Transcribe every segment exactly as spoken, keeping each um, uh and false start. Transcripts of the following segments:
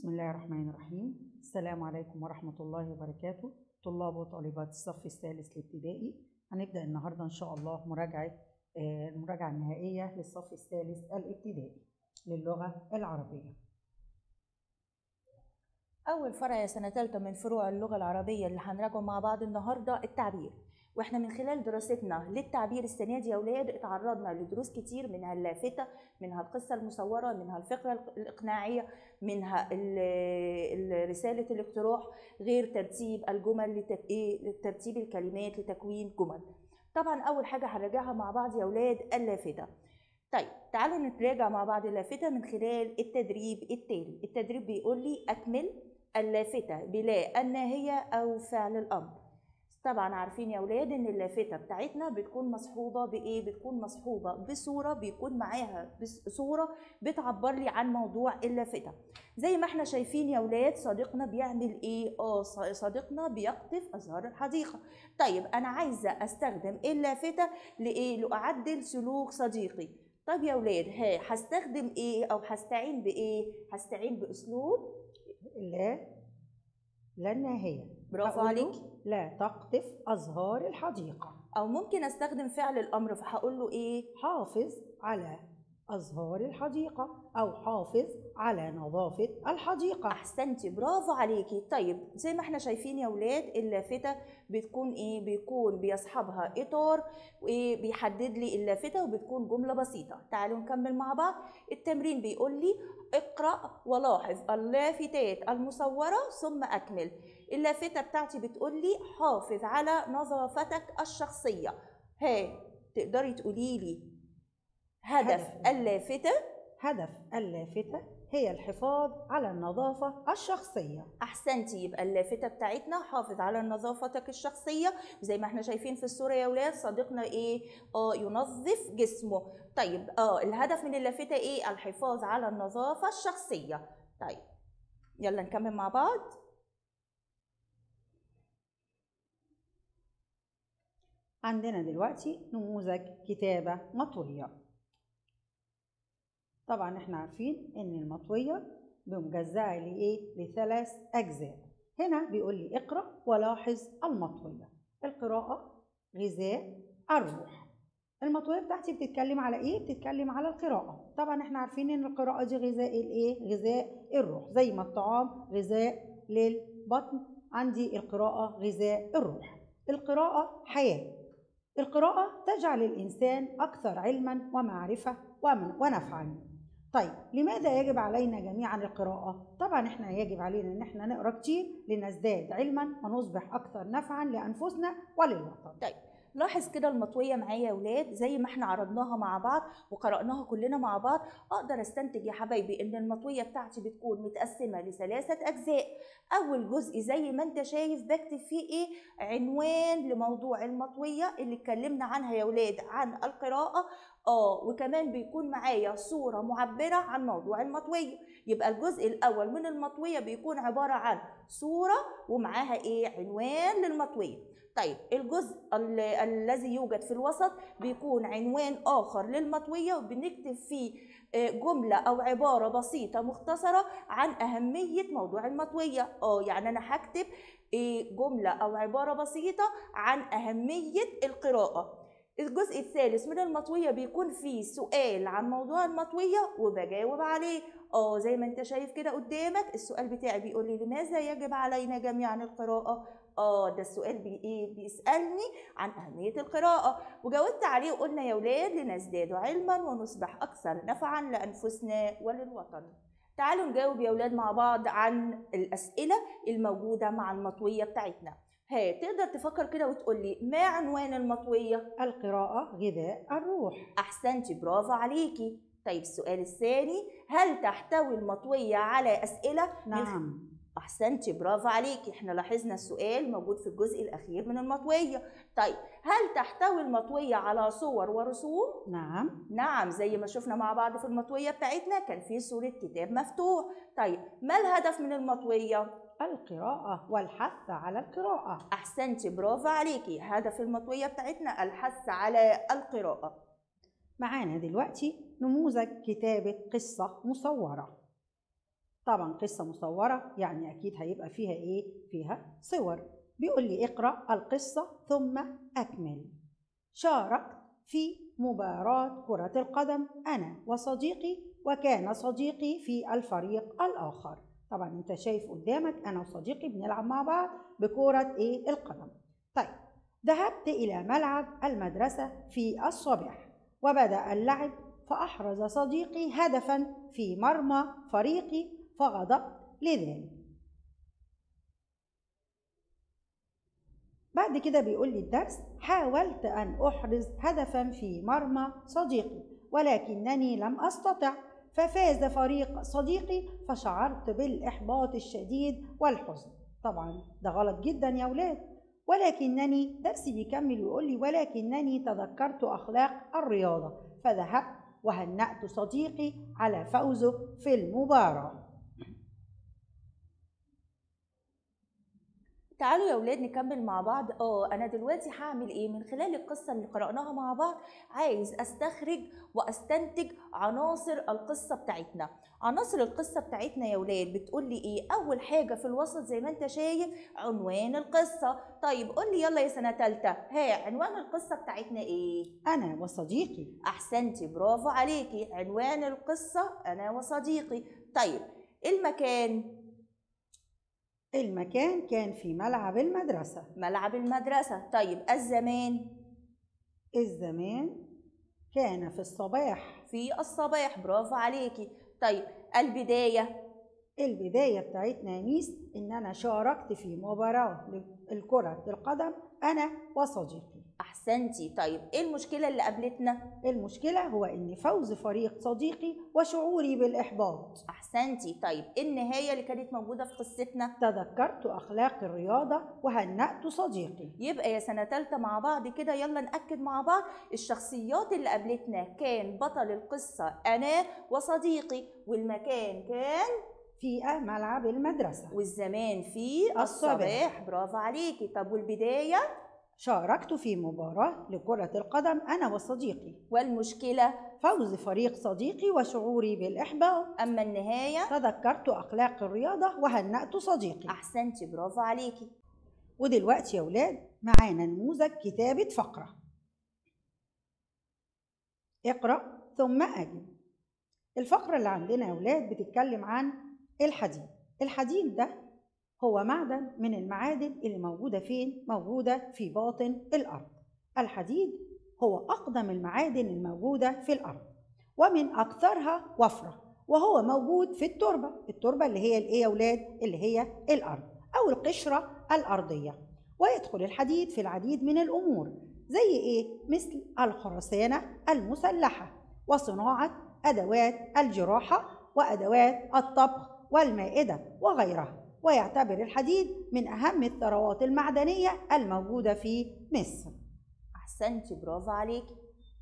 بسم الله الرحمن الرحيم. السلام عليكم ورحمة الله وبركاته. طلاب وطالبات الصف الثالث الابتدائي، هنبدأ النهاردة إن شاء الله مراجعة المراجعة النهائية للصف الثالث الابتدائي للغة العربية. أول فرع يا سنة تالتة من فروع اللغة العربية اللي هنراجعه مع بعض النهاردة التعبير. واحنا من خلال دراستنا للتعبير السنة دي يا ولاد اتعرضنا لدروس كتير، منها اللافتة، منها القصة المصورة، منها الفقرة الإقناعية، منها رسالة الاقتراح، غير ترتيب الجمل لتك... ترتيب الكلمات لتكوين جمل. طبعا أول حاجة هنراجعها مع بعض يا ولاد اللافتة. طيب تعالوا نتراجع مع بعض اللافتة من خلال التدريب التالي. التدريب بيقول لي أكمل اللافتة بلا الناهية أو فعل الأمر. طبعا عارفين يا ولاد ان اللافتة بتاعتنا بتكون مصحوبة بايه؟ بتكون مصحوبة بصورة، بيكون معاها صورة بتعبر لي عن موضوع اللافتة. زي ما احنا شايفين يا ولاد صديقنا بيعمل ايه؟ اه صديقنا بيقطف ازهار الحديقة. طيب انا عايزة استخدم اللافتة لايه؟ لاعدل سلوك صديقي. طب يا ولاد ها هستخدم ايه او هستعين بايه؟ هستعين باسلوب لا لا الناهية. برافو عليك. لا تقطف أزهار الحديقة. أو ممكن أستخدم فعل الأمر فهقول له إيه؟ حافظ على أزهار الحديقة أو حافظ على نظافة الحديقة. أحسنتي برافو عليكي. طيب زي ما احنا شايفين يا ولاد اللافتة بتكون إيه؟ بيكون بيصحبها إطار وبيحدد لي اللافتة وبتكون جملة بسيطة. تعالوا نكمل مع بعض. التمرين بيقول لي اقرأ ولاحظ اللافتات المصورة ثم أكمل. اللافتة بتاعتي بتقول لي حافظ على نظافتك الشخصية. ها تقدري تقولي لي هدف, هدف اللافتة؟ هدف اللافتة هي الحفاظ على النظافة الشخصية. أحسنتي. يبقى اللافتة بتاعتنا حافظ على نظافتك الشخصية. زي ما احنا شايفين في الصورة يا ولاد صديقنا ايه؟ اه ينظف جسمه. طيب اه الهدف من اللافتة ايه؟ الحفاظ على النظافة الشخصية. طيب يلا نكمل مع بعض. عندنا دلوقتي نموذج كتابة مطوية. طبعا احنا عارفين ان المطوية مجزأة لايه؟ لثلاث اجزاء. هنا بيقول لي اقرأ ولاحظ المطوية. القراءة غذاء الروح. المطوية بتاعتي بتتكلم على ايه؟ بتتكلم على القراءة. طبعا احنا عارفين ان القراءة دي غذاء الايه؟ غذاء الروح. زي ما الطعام غذاء للبطن، عندي القراءة غذاء الروح. القراءة حياة. القراءة تجعل الإنسان أكثر علما ومعرفة ونفعا. طيب لماذا يجب علينا جميعا القراءة؟ طبعا احنا يجب علينا ان احنا نقرأ كتير لنزداد علما ونصبح أكثر نفعا لأنفسنا وللوطن. طيب لاحظ كده المطوية معايا يا ولاد زي ما احنا عرضناها مع بعض وقرأناها كلنا مع بعض. اقدر استنتج يا حبايبي ان المطوية بتاعتي بتكون متقسمة لثلاثة اجزاء. اول جزء زي ما انت شايف بكتب فيه ايه؟ عنوان لموضوع المطوية اللي اتكلمنا عنها يا ولاد عن القراءة. اه وكمان بيكون معايا صورة معبرة عن موضوع المطوية. يبقى الجزء الاول من المطوية بيكون عبارة عن صورة ومعاها ايه؟ عنوان للمطوية. طيب الجزء الذي يوجد في الوسط بيكون عنوان آخر للمطوية وبنكتب فيه جملة أو عبارة بسيطة مختصرة عن أهمية موضوع المطوية. اه يعني أنا هكتب جملة أو عبارة بسيطة عن أهمية القراءة. الجزء الثالث من المطوية بيكون فيه سؤال عن موضوع المطوية وبجاوب عليه. اه زي ما انت شايف كده قدامك السؤال بتاعي بيقول لي لماذا يجب علينا جميعا القراءة؟ اه ده السؤال بي ايه؟ بيسألني عن أهمية القراءة وجاوبت عليه وقلنا يا ولاد لنزداد علما ونصبح أكثر نفعا لأنفسنا وللوطن. تعالوا نجاوب يا ولاد مع بعض عن الأسئلة الموجودة مع المطوية بتاعتنا. ها تقدر تفكر كده وتقول لي ما عنوان المطوية؟ القراءة غذاء الروح. أحسنتي برافو عليكي. طيب السؤال الثاني، هل تحتوي المطوية على أسئلة؟ نعم. أحسنتي برافو عليكي. احنا لاحظنا السؤال موجود في الجزء الأخير من المطوية. طيب هل تحتوي المطوية على صور ورسوم؟ نعم. نعم زي ما شفنا مع بعض في المطوية بتاعتنا كان في صورة كتاب مفتوح. طيب ما الهدف من المطوية؟ القراءة والحث على القراءة. أحسنتي برافو عليكي. هدف المطوية بتاعتنا الحث على القراءة. معانا دلوقتي نموذج كتابة قصة مصورة. طبعا قصة مصورة يعني أكيد هيبقى فيها إيه؟ فيها صور. بيقول لي اقرأ القصة ثم أكمل. شاركت في مباراة كرة القدم أنا وصديقي، وكان صديقي في الفريق الآخر. طبعا أنت شايف قدامك أنا وصديقي بنلعب مع بعض بكرة إيه؟ القدم. طيب، ذهبت إلى ملعب المدرسة في الصباح وبدأ اللعب، فأحرز صديقي هدفا في مرمى فريقي فغضبت لذلك. بعد كده بيقول لي الدرس: حاولت أن أحرز هدفا في مرمى صديقي ولكنني لم أستطع، ففاز فريق صديقي فشعرت بالإحباط الشديد والحزن. طبعا ده غلط جدا يا ولاد. ولكنني درسي بيكمل ويقول لي: ولكنني تذكرت أخلاق الرياضة فذهبت وهنأت صديقي على فوزه في المباراة. تعالوا يا ولاد نكمل مع بعض. اه انا دلوقتي هعمل ايه من خلال القصه اللي قرأناها مع بعض؟ عايز استخرج واستنتج عناصر القصه بتاعتنا. عناصر القصه بتاعتنا يا ولاد بتقول لي ايه؟ اول حاجه في الوسط زي ما انت شايف عنوان القصه. طيب قول لي يلا يا سنه ثالثه، ها عنوان القصه بتاعتنا ايه؟ أنا وصديقي. احسنتي، برافو عليكي. عنوان القصه انا وصديقي. طيب المكان؟ المكان كان في ملعب المدرسة. ملعب المدرسة. طيب الزمان؟ الزمان كان في الصباح. في الصباح، برافو عليكي. طيب البداية؟ البداية بتاعتنا يا ميس إن أنا شاركت في مباراة الكرة القدم أنا وصديقي. أحسنتي. طيب إيه المشكلة اللي قابلتنا؟ المشكلة هو إن فوز فريق صديقي وشعوري بالإحباط. أحسنتي. طيب النهاية اللي كانت موجودة في قصتنا؟ تذكرت أخلاق الرياضة وهنأت صديقي. يبقى يا سنة تالتة مع بعض كده يلا نأكد مع بعض. الشخصيات اللي قابلتنا كان بطل القصة أنا وصديقي، والمكان كان في ملعب المدرسة، والزمان في الصباح. الصباح، برافو عليكي. طب والبداية؟ شاركت في مباراة لكرة القدم أنا وصديقي. والمشكلة؟ فوز فريق صديقي وشعوري بالإحباط. أما النهاية؟ تذكرت أخلاق الرياضة وهنأت صديقي. أحسنتي، برافو عليكي. ودلوقتي يا ولاد معانا نموذج كتابة فقرة. اقرأ ثم أجب. الفقرة اللي عندنا يا ولاد بتتكلم عن الحديد. الحديد ده هو معدن من المعادن اللي موجودة فين؟ موجودة في باطن الأرض. الحديد هو أقدم المعادن الموجودة في الأرض ومن أكثرها وفرة، وهو موجود في التربة. التربة اللي هي الإيه يا ولاد؟ اللي هي الأرض أو القشرة الأرضية. ويدخل الحديد في العديد من الأمور زي إيه؟ مثل الخرسانة المسلحة وصناعة أدوات الجراحة وأدوات الطبخ والمائدة وغيرها. ويعتبر الحديد من أهم الثروات المعدنية الموجودة في مصر. أحسنتي، برافو عليكي.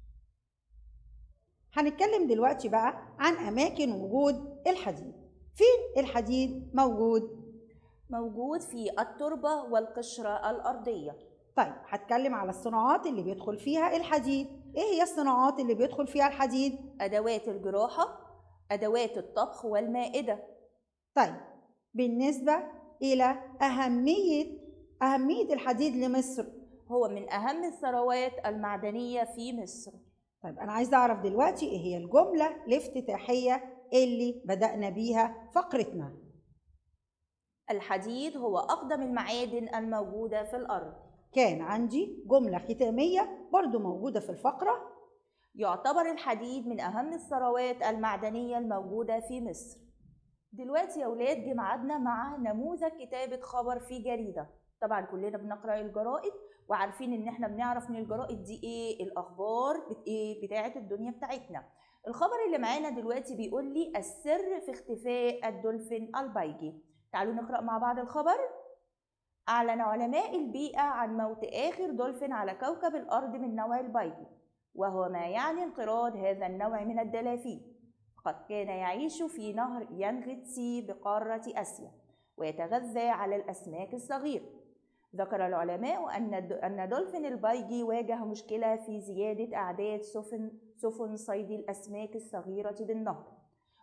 هنتكلم دلوقتي بقى عن أماكن وجود الحديد. فين الحديد موجود؟ موجود في التربة والقشرة الأرضية. طيب هتكلم على الصناعات اللي بيدخل فيها الحديد. إيه هي الصناعات اللي بيدخل فيها الحديد؟ أدوات الجراحة، أدوات الطبخ والمائدة. طيب بالنسبة إلى أهمية أهمية الحديد لمصر، هو من أهم الثروات المعدنية في مصر. طيب أنا عايزة أعرف دلوقتي إيه هي الجملة الافتتاحية اللي بدأنا بيها فقرتنا. الحديد هو أقدم المعادن الموجودة في الأرض. كان عندي جملة ختامية برضو موجودة في الفقرة. يعتبر الحديد من أهم الثروات المعدنية الموجودة في مصر. دلوقتي يا ولاد جه ميعادنا مع نموذج كتابة خبر في جريدة. طبعا كلنا بنقرأ الجرائد وعارفين ان احنا بنعرف من الجرائد دي ايه الاخبار بت ايه بتاعه الدنيا بتاعتنا. الخبر اللي معانا دلوقتي بيقول لي السر في اختفاء الدولفين البيجي. تعالوا نقرأ مع بعض الخبر. أعلن علماء البيئة عن موت آخر دولفين على كوكب الأرض من نوع البيجي، وهو ما يعني انقراض هذا النوع من الدلافين. قد كان يعيش في نهر يانغتسي بقارة آسيا ويتغذى على الأسماك الصغيرة. ذكر العلماء أن أن دولفين البيجي واجه مشكلة في زيادة أعداد سفن سفن صيد الأسماك الصغيرة بالنهر،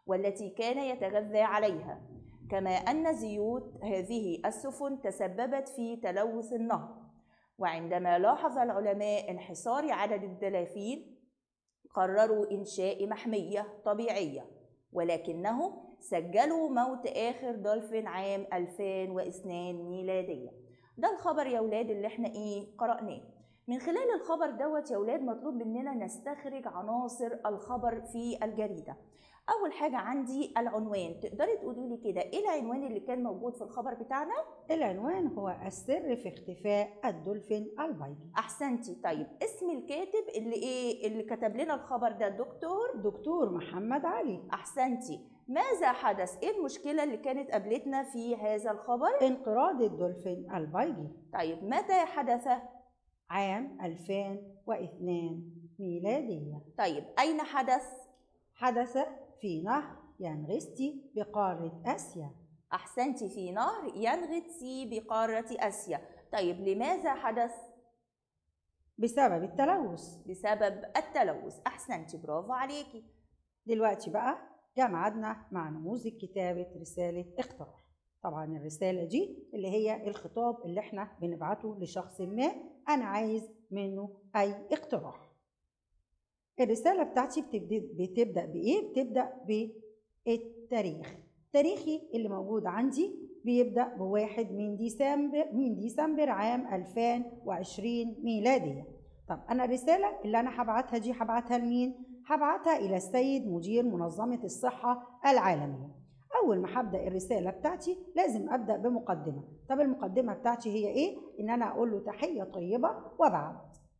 والتي كان يتغذى عليها، كما أن زيوت هذه السفن تسببت في تلوث النهر. وعندما لاحظ العلماء انحسار عدد الدلافين قرروا إنشاء محمية طبيعية، ولكنهم سجلوا موت آخر دولفين عام ألفين واثنين ميلادية. ده الخبر يا ولاد اللي احنا ايه قرأناه. من خلال الخبر دوت يا ولاد مطلوب مننا نستخرج عناصر الخبر في الجريدة. أول حاجة عندي العنوان، تقدري تقولي لي كده إيه العنوان اللي كان موجود في الخبر بتاعنا؟ العنوان هو السر في اختفاء الدولفين البيضي. أحسنتي. طيب اسم الكاتب اللي إيه اللي كتب لنا الخبر ده؟ دكتور دكتور محمد علي. أحسنتي. ماذا حدث؟ إيه المشكلة اللي كانت قابلتنا في هذا الخبر؟ انقراض الدولفين البيضي. طيب متى حدث؟ عام ألفين واثنين ميلادية. طيب أين حدث؟ حدث في نهر يانغستي بقارة آسيا. أحسنتي، في نهر يانغتسي بقارة آسيا. طيب لماذا حدث؟ بسبب التلوث. بسبب التلوث. أحسنتي، برافو عليكي. دلوقتي بقى جاء ميعادنا مع نموذج كتابة رسالة اقتراح. طبعا الرسالة دي اللي هي الخطاب اللي احنا بنبعته لشخص ما أنا عايز منه أي اقتراح. الرسالة بتاعتي بتبدأ بإيه؟ بتبدأ بالتاريخ. تاريخي اللي موجود عندي بيبدأ بواحد من ديسمبر من ديسمبر عام ألفين وعشرين ميلادية. طب أنا الرسالة اللي أنا هبعتها دي هبعتها لمين؟ هبعتها إلى السيد مدير منظمة الصحة العالمية. أول ما هبدأ الرسالة بتاعتي لازم أبدأ بمقدمة. طب المقدمة بتاعتي هي إيه؟ إن أنا أقول له تحية طيبة وبعد.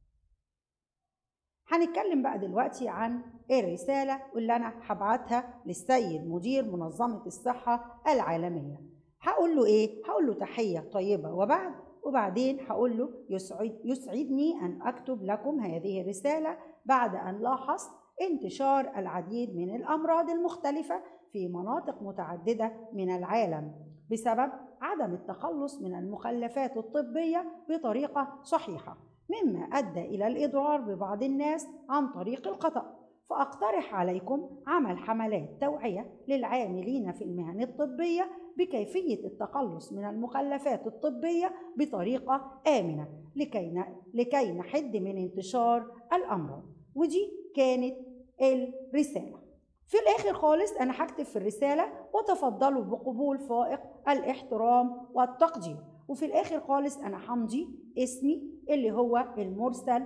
هنتكلم بقى دلوقتي عن الرسالة اللي أنا هبعتها للسيد مدير منظمة الصحة العالمية. هقول له إيه؟ هقول له تحية طيبة وبعد، وبعدين هقول له يسعد يسعدني أن أكتب لكم هذه الرسالة بعد أن لاحظت انتشار العديد من الأمراض المختلفة في مناطق متعددة من العالم بسبب عدم التخلص من المخلفات الطبية بطريقة صحيحة، مما أدى إلى الإضرار ببعض الناس عن طريق الخطأ. فأقترح عليكم عمل حملات توعية للعاملين في المهن الطبية بكيفية التخلص من المخلفات الطبية بطريقة آمنة لكي لكي نحد من انتشار الأمراض. ودي كانت الرسالة. في الآخر خالص أنا هكتب في الرسالة وتفضلوا بقبول فائق الاحترام والتقدير. وفي الآخر خالص أنا همضي اسمي اللي هو المرسل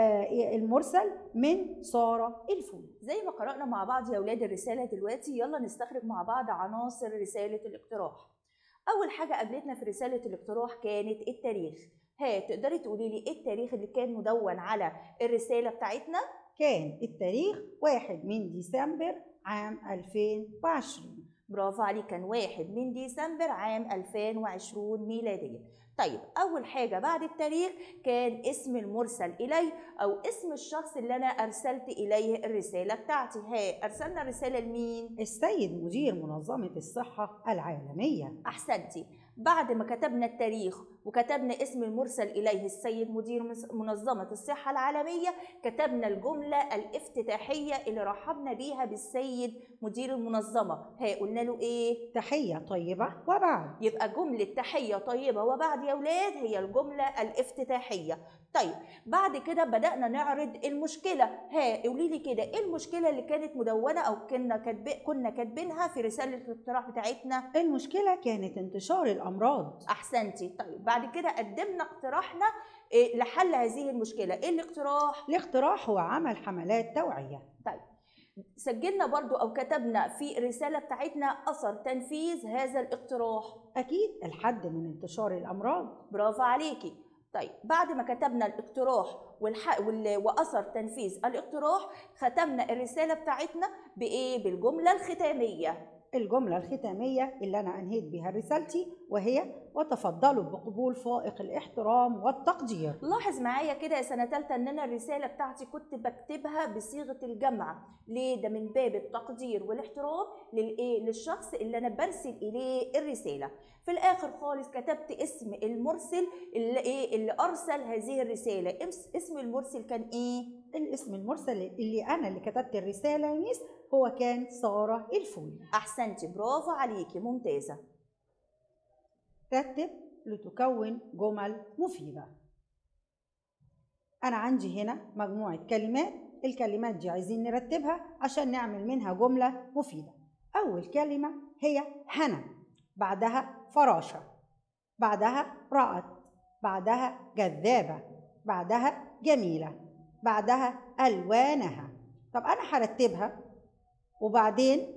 آه المرسل من سارة الفول. زي ما قرأنا مع بعض يا أولاد الرسالة دلوقتي، يلا نستخرج مع بعض عناصر رسالة الاقتراح. أول حاجة قابلتنا في رسالة الاقتراح كانت التاريخ. ها تقدري تقولي لي إيه التاريخ اللي كان مدون على الرسالة بتاعتنا؟ كان التاريخ واحد من ديسمبر عام ألفين وعشرين. برافو عليك، كان واحد من ديسمبر عام ألفين وعشرين ميلادية. طيب أول حاجة بعد التاريخ كان اسم المرسل إليه أو اسم الشخص اللي أنا أرسلت إليه الرسالة بتاعتي. ها أرسلنا الرسالة لمين؟ السيد مدير منظمة الصحة العالمية. أحسنتي. بعد ما كتبنا التاريخ وكتبنا اسم المرسل إليه السيد مدير منظمة الصحة العالمية، كتبنا الجملة الافتتاحية اللي رحبنا بيها بالسيد مدير المنظمة. ها قلنا له إيه؟ تحية طيبة وبعد. يبقى جملة تحية طيبة وبعد يا ولاد هي الجملة الافتتاحية. طيب بعد كده بدأنا نعرض المشكلة. ها قولي لي كده ايه المشكلة اللي كانت مدونة او كنا كاتب كنا كاتبينها في رسالة الاقتراح بتاعتنا؟ المشكلة كانت انتشار الأمراض. أحسنتي. طيب بعد كده قدمنا اقتراحنا إيه لحل هذه المشكلة. ايه الاقتراح؟ الاقتراح هو عمل حملات توعية. طيب سجلنا برضو أو كتبنا في الرسالة بتاعتنا أثر تنفيذ هذا الاقتراح. أكيد الحد من انتشار الأمراض. برافو عليكي. طيب بعد ما كتبنا الاقتراح والح... وال... وأثر تنفيذ الاقتراح، ختمنا الرسالة بتاعتنا بإيه؟ بالجملة الختامية. الجملة الختامية اللي أنا أنهيت بها رسالتي وهي وتفضلوا بقبول فائق الاحترام والتقدير. لاحظ معايا كده يا سنة تالتة إن أنا الرسالة بتاعتي كنت بكتبها بصيغة الجمع. ليه؟ ده من باب التقدير والاحترام للإيه؟ للشخص اللي أنا برسل إليه الرسالة. في الآخر خالص كتبت اسم المرسل اللي إيه؟ اللي أرسل هذه الرسالة. اسم المرسل كان إيه؟ الاسم المرسل اللي أنا اللي كتبت الرسالة يا ميس هو كان سارة الفولي. أحسنتي، برافو عليكي، ممتازة. رتب لتكون جمل مفيدة. أنا عندي هنا مجموعة كلمات، الكلمات دي عايزين نرتبها عشان نعمل منها جملة مفيدة. أول كلمة هي هنا، بعدها فراشة، بعدها رأت، بعدها جذابة، بعدها جميلة، بعدها ألوانها. طب أنا هرتبها وبعدين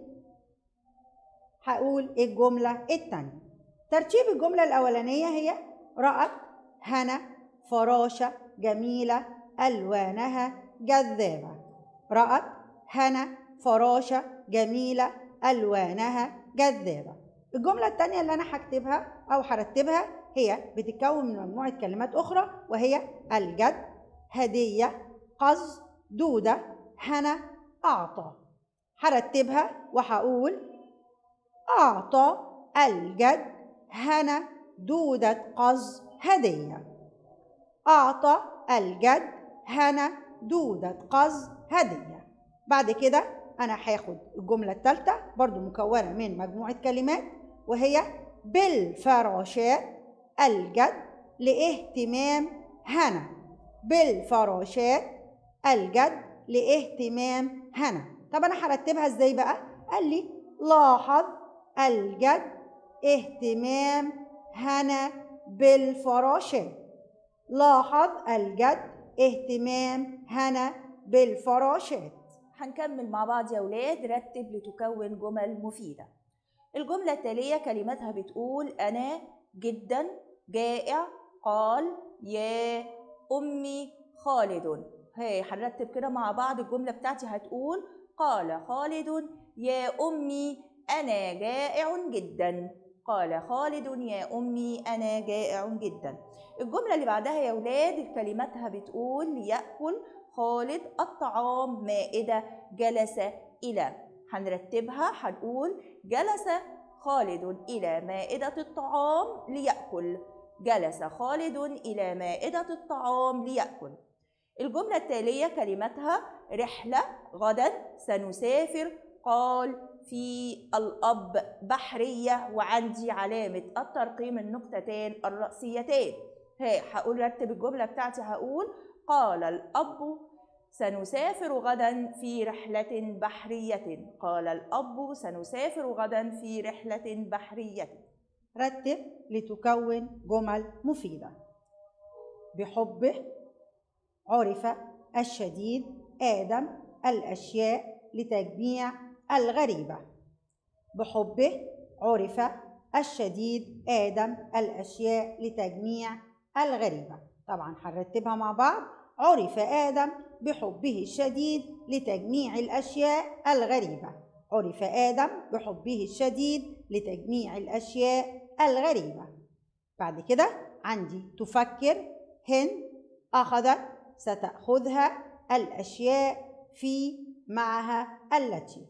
هقول الجملة التانية. ترتيب الجملة الأولانية هي رأت هنا فراشة جميلة ألوانها جذابة. رأت هنا فراشة جميلة ألوانها جذابة. الجملة التانية اللي أنا هكتبها أو هرتبها هي بتتكون من مجموعة كلمات أخرى، وهي الجد، هدية، قز، دودة، هنا، أعطى. هرتبها وهقول أعطى الجد هنا دودة قز هدية. أعطى الجد هنا دودة قز هدية. بعد كده أنا هاخد الجملة الثالثة برضو مكونة من مجموعة كلمات، وهي بالفراشات الجد لاهتمام هنا. بالفراشات الجد لاهتمام هنا. طب أنا هرتبها إزاي بقى؟ قال لي لاحظ الجد اهتمام هنا بالفراشات. لاحظ الجد اهتمام هنا بالفراشات. هنكمل مع بعض يا ولاد. رتب لتكون جمل مفيدة. الجملة التالية كلماتها بتقول أنا جدا جائع، قال يا أمي خالد. هي هنرتب كده مع بعض. الجملة بتاعتي هتقول قال خالد يا أمي أنا جائع جدا. قال خالد يا أمي أنا جائع جدا. الجملة اللي بعدها يا ولاد كلماتها بتقول ليأكل خالد الطعام مائدة جلس إلى. هنرتبها هنقول جلس خالد إلى مائدة الطعام ليأكل. جلس خالد إلى مائدة الطعام ليأكل. الجملة التالية كلماتها رحلة غدا سنسافر، قال في الأب بحرية، وعندي علامة الترقيم النقطتين الرأسيتين. هي هقول رتب الجملة بتاعتي هقول قال الأب سنسافر غدا في رحلة بحرية. قال الأب سنسافر غدا في رحلة بحرية. رتب لتكون جمل مفيدة. بحبه عرف الشديد آدم الأشياء لتجميع الغريبة. بحبه عرف الشديد آدم الأشياء لتجميع الغريبة. طبعا هنرتبها مع بعض. عرف آدم بحبه الشديد لتجميع الأشياء الغريبة. عرف آدم بحبه الشديد لتجميع الأشياء الغريبة. بعد كده عندي تفكر هند أخذت ستأخذها الأشياء في معها التي.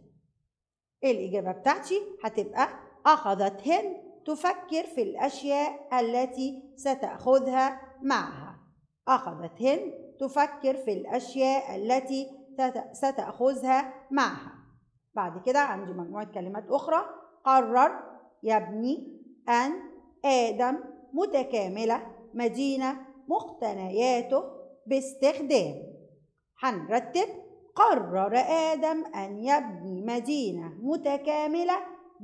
الإجابة بتاعتي هتبقى أخذت هند تفكر في الأشياء التي ستأخذها معها. أخذت هند تفكر في الأشياء التي ستأخذها معها. بعد كده عندي مجموعة كلمات أخرى. قرر يبني أن آدم متكاملة مدينة مقتنياته باستخدام. هنرتب قرر آدم أن يبني مدينة متكاملة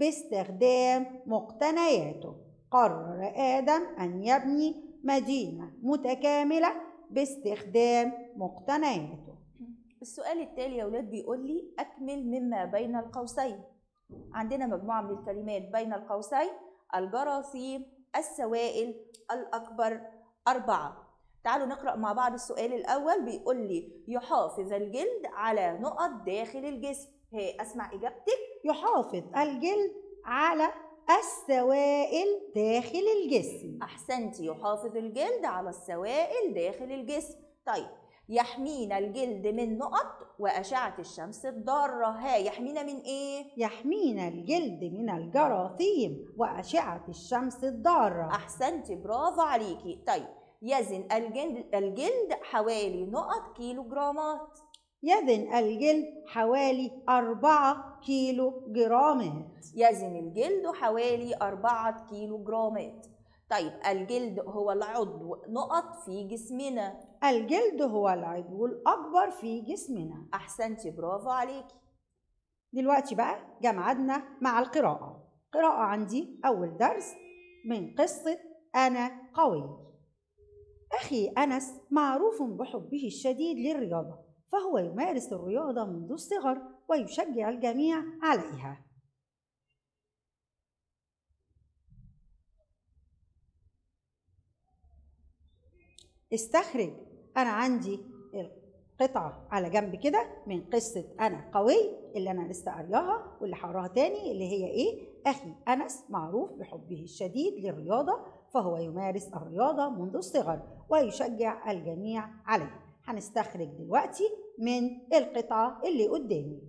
باستخدام مقتنياته. قرر آدم أن يبني مدينة متكاملة باستخدام مقتنياته. السؤال التالي يا ولاد بيقول لي أكمل مما بين القوسين. عندنا مجموعة من الكلمات بين القوسين: الجراثيم، السوائل، الأكبر، أربعة. تعالوا نقرأ مع بعض السؤال الأول. بيقول لي يحافظ الجلد على نقط داخل الجسم. هي أسمع إجابتك. يحافظ الجلد على السوائل داخل الجسم. أحسنتي، يحافظ الجلد على السوائل داخل الجسم. طيب، يحمينا الجلد من نقط وأشعة الشمس الضارة. ها، يحمينا من إيه؟ يحمينا الجلد من الجراثيم وأشعة الشمس الضارة. أحسنتي، برافو عليكي. طيب، يزن الجلد, الجلد حوالي نقط كيلوغرامات. يزن الجلد حوالي أربعة كيلو جرامات. يزن الجلد حوالي أربعة كيلو جرامات. طيب الجلد هو العضو نقط في جسمنا. الجلد هو العضو الأكبر في جسمنا. أحسنتي، برافو عليكي. دلوقتي بقى جه ميعادنا مع القراءة. قراءة عندي أول درس من قصة أنا قوي. أخي أنس معروف بحبه الشديد للرياضة، فهو يمارس الرياضة منذ الصغر ويشجع الجميع عليها. استخرج. أنا عندي القطعة على جنب كده من قصة أنا قوي اللي أنا لسه قارياها واللي هقراها تاني، اللي هي إيه؟ أخي أنس معروف بحبه الشديد للرياضة، فهو يمارس الرياضة منذ الصغر ويشجع الجميع عليه. هنستخرج دلوقتي من القطعة اللي قدامي.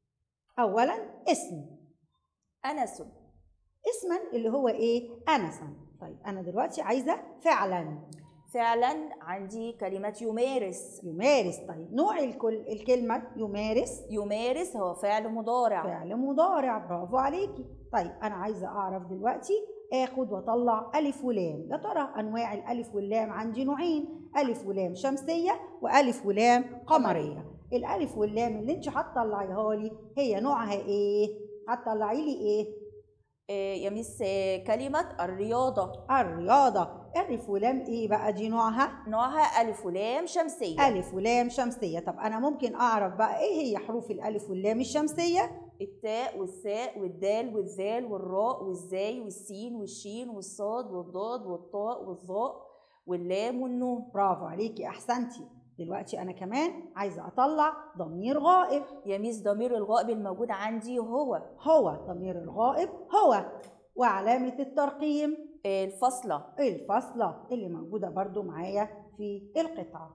أولاً اسم أنس. اسماً اللي هو إيه؟ أنساً. طيب أنا دلوقتي عايزة فعلاً. فعلاً عندي كلمة يمارس. يمارس. طيب نوع الكل الكلمة يمارس. يمارس هو فعل مضارع. فعل مضارع، برافو عليكي. طيب أنا عايزة أعرف دلوقتي آخد وأطلع ألف ولام. يا ترى أنواع الألف واللام عندي نوعين، ألف ولام شمسية وألف ولام قمرية. الألف واللام اللي أنت هتطلعيها لي هي نوعها إيه؟ هتطلعي لي إيه؟ يا ميس كلمة الرياضة. الرياضة. ألف ولام إيه بقى دي نوعها؟ نوعها ألف ولام شمسية. ألف ولام شمسية. طب أنا ممكن أعرف بقى إيه هي حروف الألف واللام الشمسية؟ التاء والثاء والدال والذال والراء والزاي والسين والشين والصاد والضاد والطاء والظاء واللام والنون. برافو عليكي، أحسنتي. دلوقتي أنا كمان عايزة أطلع ضمير غائب. يا ميس ضمير الغائب الموجود عندي هو هو ضمير الغائب هو. وعلامة الترقيم الفاصلة. الفاصلة اللي موجودة برضو معايا في القطعة.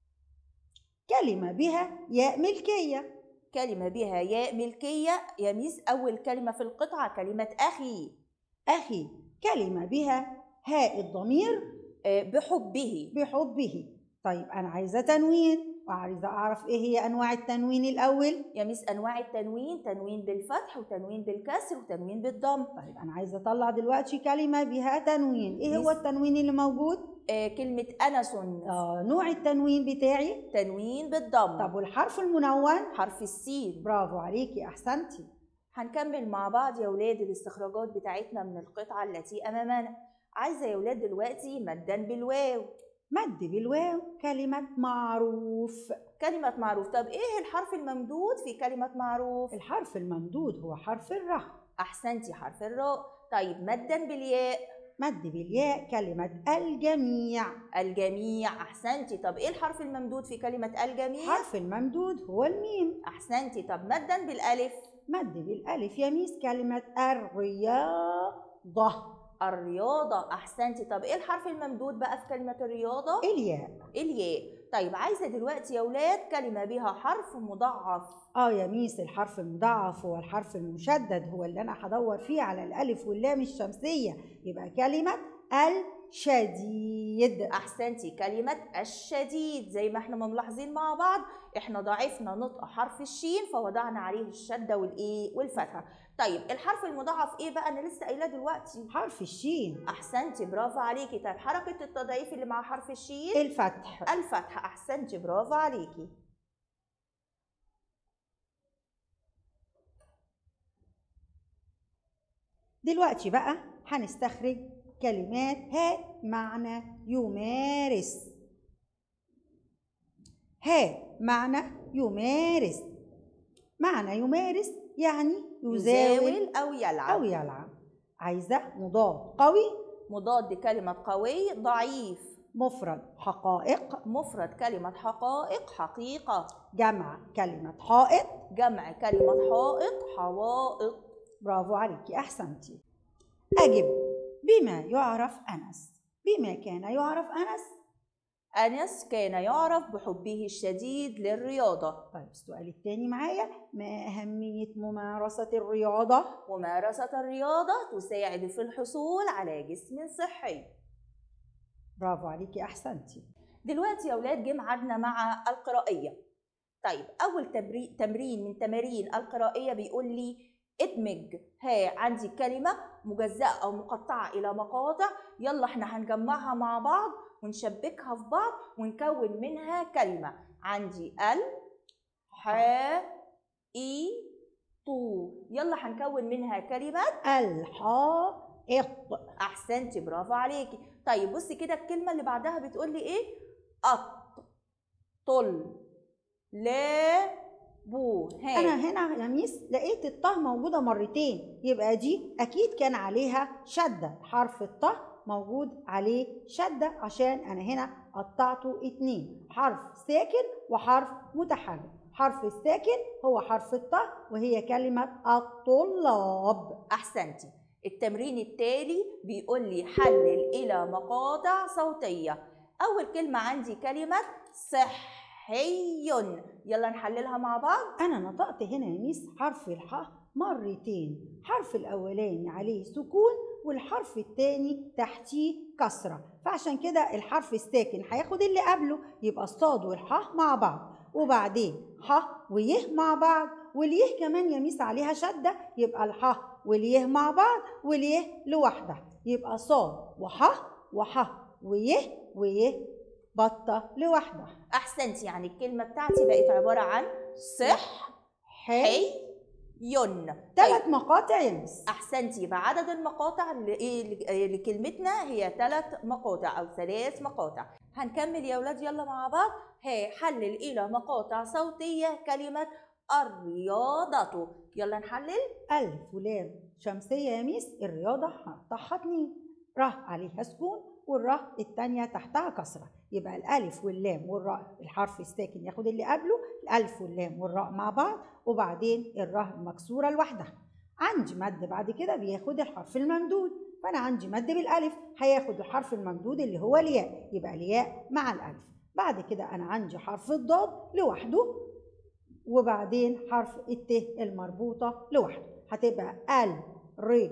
كلمة بها ياء ملكية. كلمة بها ياء ملكية. يا ميس أول كلمة في القطعة كلمة أخي. أخي. كلمة بها هاء الضمير بحبه. بحبه. طيب أنا عايزة تنوين وعايزة أعرف إيه هي أنواع التنوين الأول. يا ميس أنواع التنوين تنوين بالفتح وتنوين بالكسر وتنوين بالضم. طيب أنا عايزة أطلع دلوقتي كلمة بها تنوين. إيه هو التنوين اللي موجود؟ آه كلمة أنس. آه نوع التنوين بتاعي تنوين بالضم. طب والحرف المنون؟ حرف السين. برافو عليكي، أحسنتي. هنكمل مع بعض يا ولاد الاستخراجات بتاعتنا من القطعة التي أمامنا. عايزة يا ولاد دلوقتي مدا بالواو. مد بالواو. كلمة معروف. كلمة معروف. طب إيه الحرف الممدود في كلمة معروف؟ الحرف الممدود هو حرف الراء. أحسنتي، حرف الراء. طيب مدا بالياء. مد بالياء. كلمة الجميع. الجميع. أحسنتي. طب إيه الحرف الممدود في كلمة الجميع؟ الحرف الممدود هو الميم. أحسنتي. طب مدا بالألف. مد بالألف يا ميس. كلمة الرياضة. الرياضة. أحسنتي. طب إيه الحرف الممدود بقى في كلمة الرياضة؟ الياء. الياء. طيب عايزة دلوقتي يا ولاد كلمة بها حرف مضاعف. اه يا ميس، الحرف المضاعف هو الحرف المشدد، هو اللي أنا هدور فيه على الألف واللام الشمسية، يبقى كلمة الشديد. أحسنتي. كلمة الشديد. زي ما احنا ملاحظين مع بعض احنا ضعفنا نطق حرف الشين فوضعنا عليه الشدة والإيه والفتحة. طيب الحرف المضاعف ايه بقى؟ انا لسه قايلاه دلوقتي، حرف الشين. احسنتي، برافو عليكي. طيب حركه التضعيف اللي مع حرف الشين؟ الفتح. الفتح. احسنتي، برافو عليكي. دلوقتي بقى هنستخرج كلمات هاء معنى يمارس. هاء معنى يمارس. معنى يمارس يعني يزاول, يزاول أو يلعب. أو يلعب. عايزة مضاد قوي. مضاد كلمة قوي ضعيف. مفرد حقائق. مفرد كلمة حقائق حقيقة. جمع كلمة حائط. جمع كلمة حائط حوائط. برافو عليكي، أحسنتي. أجب. بما يعرف أنس. بما كان يعرف أنس؟ أنس كان يعرف بحبه الشديد للرياضة. طيب السؤال الثاني معايا، ما أهمية ممارسة الرياضة؟ ممارسة الرياضة تساعد في الحصول على جسم صحي. برافو عليكي، أحسنتي. دلوقتي يا أولاد جه ميعادنا مع القرائية. طيب أول تمرين تمرين من تمارين القرائية بيقول لي ادمج. ها عندي كلمة مجزأة أو مقطعة إلى مقاطع، يلا احنا هنجمعها مع بعض ونشبكها في بعض ونكون منها كلمة. عندي ال ح إي طو، يلا هنكون منها كلمة الحائط. أحسنتي، برافو عليكي. طيب بصي كده الكلمة اللي بعدها بتقول لي إيه؟ قط طل لا بو. ها أنا هنا يا ميس لقيت الطه موجودة مرتين، يبقى دي أكيد كان عليها شدة. حرف الطه موجود عليه شدة عشان أنا هنا قطعته اتنين، حرف ساكن وحرف متحرك. حرف الساكن هو حرف الطه وهي كلمة الطلاب. أحسنتي. التمرين التالي بيقول لي حلل إلى مقاطع صوتية. أول كلمة عندي كلمة صحي، يلا نحللها مع بعض. أنا نطقت هنا يا ميس حرف الحاء مرتين، حرف الأولاني عليه سكون والحرف التاني تحتيه كسرة، فعشان كده الحرف الساكن هياخد اللي قبله، يبقى الصاد والحاء مع بعض، وبعدين ح ويه مع بعض، واليه كمان يا ميس عليها شدة، يبقى الح واليه مع بعض واليه لوحدها، يبقى صاد وح وح ويه ويه بطة لوحدها. أحسنتي، يعني الكلمة بتاعتي بقت عبارة عن صح حي ين. ثلاث مقاطع يا ميس. أحسنتي، يبقى عدد المقاطع لكلمتنا هي ثلاث مقاطع أو ثلاث مقاطع. هنكمل يا ولاد يلا مع بعض. ها حلل إلى مقاطع صوتية كلمة الرياضة، يلا نحلل. ألف ولام شمسية يا ميس، الرياضة هنقطعها اتنين، ره عليها سكون والره التانية تحتها كسرة، يبقى الألف واللام والراء الحرف الساكن ياخد اللي قبله، الألف واللام والراء مع بعض، وبعدين الره المكسورة لوحدها. عندي مد بعد كده بياخد الحرف الممدود، فأنا عندي مد بالألف هياخد الحرف الممدود اللي هو الياء، يبقى الياء مع الألف. بعد كده أنا عندي حرف الضاد لوحده، وبعدين حرف الت المربوطة لوحده، هتبقى ال ر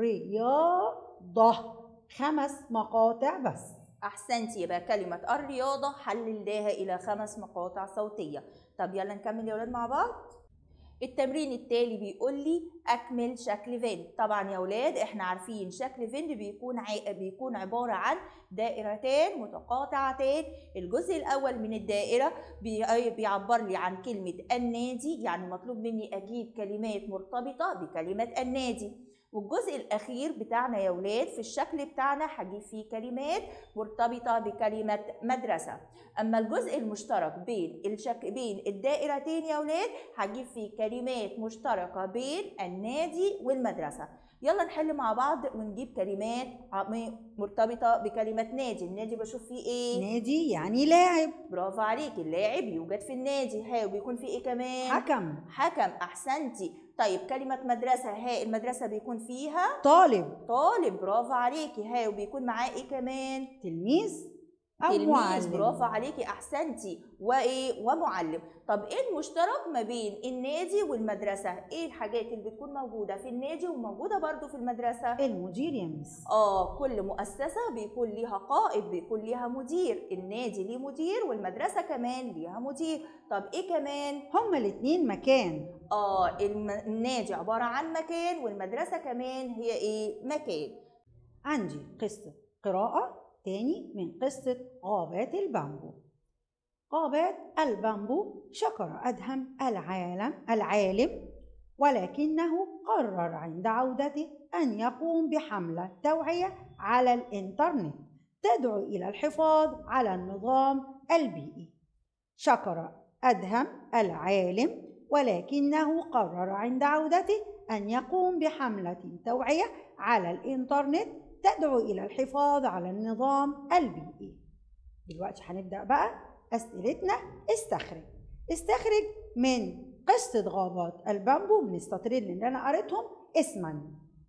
رياضة. خمس مقاطع بس. أحسنتي، يبقى كلمة الرياضة حللناها إلى خمس مقاطع صوتية. طب يلا نكمل يا ولاد مع بعض. التمرين التالي بيقول لي أكمل شكل فين. طبعا يا ولاد احنا عارفين شكل فين بيكون عي... بيكون عبارة عن دائرتين متقاطعتين. الجزء الأول من الدائرة بي... بيعبر لي عن كلمة النادي، يعني مطلوب مني أجيب كلمات مرتبطة بكلمة النادي. والجزء الأخير بتاعنا يا ولاد في الشكل بتاعنا هجيب فيه كلمات مرتبطة بكلمة مدرسة. أما الجزء المشترك بين الشك... بين الدائرتين يا ولاد هجيب فيه كلمات مشتركة بين النادي والمدرسة. يلا نحل مع بعض ونجيب كلمات مرتبطة بكلمة نادي. النادي بشوف فيه ايه؟ نادي يعني لاعب. برافو عليكي، اللاعب يوجد في النادي. ها وبيكون فيه ايه كمان؟ حكم. حكم، أحسنتي. طيب كلمة مدرسة، ها المدرسة بيكون فيها طالب. طالب، برافو عليكي. ها وبيكون معاه ايه كمان؟ تلميذ أو تلميذ، معلم. برافو عليكي، أحسنتي. وإيه؟ ومعلم. طب إيه المشترك ما بين النادي والمدرسة؟ إيه الحاجات اللي بتكون موجودة في النادي وموجودة برضو في المدرسة؟ المدير يا ميس. آه كل مؤسسة بيكون ليها قائد، بيكون ليها مدير. النادي ليه مدير والمدرسة كمان ليها مدير. طب إيه كمان؟ هما الاتنين مكان. آه الم... النادي عبارة عن مكان والمدرسة كمان هي إيه؟ مكان. عندي قصة قراءة تاني من قصة غابات البامبو. غابات البامبو شكر أدهم العالم العالم، ولكنه قرر عند عودته أن يقوم بحملة توعية على الإنترنت تدعو إلى الحفاظ على النظام البيئي. شكر أدهم العالم ولكنه قرر عند عودته أن يقوم بحملة توعية على الإنترنت تدعو إلى الحفاظ على النظام البيئي. دلوقتي هنبدأ بقى أسئلتنا. استخرج استخرج من قصة غابات البامبو من السطرين اللي أنا قريتهم اسما.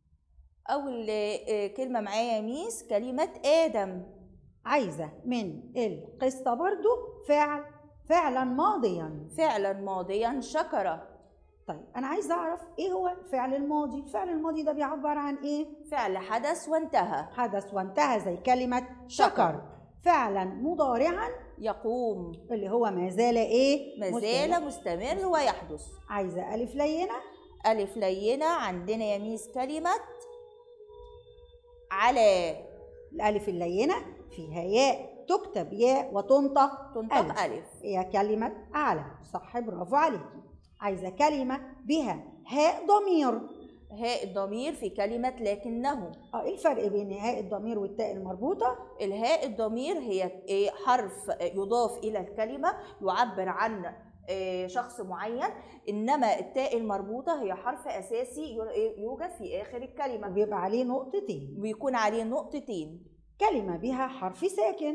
أول كلمة معايا يا ميس كلمة آدم. عايزة من القصة برضو فعل فعلا ماضيا. فعلا ماضيا شكر. طيب أنا عايزة أعرف إيه هو الفعل الماضي. الفعل الماضي ده بيعبر عن إيه؟ فعل حدث وانتهى. حدث وانتهى زي كلمة شكر. فعلا مضارعا يقوم، اللي هو ما زال ايه؟ ما زال مستمر ويحدث. عايزة ألف لينة. ألف لينة عندنا يا ميس كلمة على. الألف اللينة فيها ياء، تكتب ياء وتنطق تنطق ألف, ألف. هي كلمة على. صح، برافو عليكي. عايزة كلمة بها هاء ضمير. هاء الضمير في كلمة لكنه. اه ايه الفرق بين هاء الضمير والتاء المربوطة؟ الهاء الضمير هي حرف يضاف إلى الكلمة يعبر عن شخص معين، إنما التاء المربوطة هي حرف أساسي يوجد في آخر الكلمة وبيبقى عليه نقطتين. ويكون عليه نقطتين. كلمة بها حرف ساكن.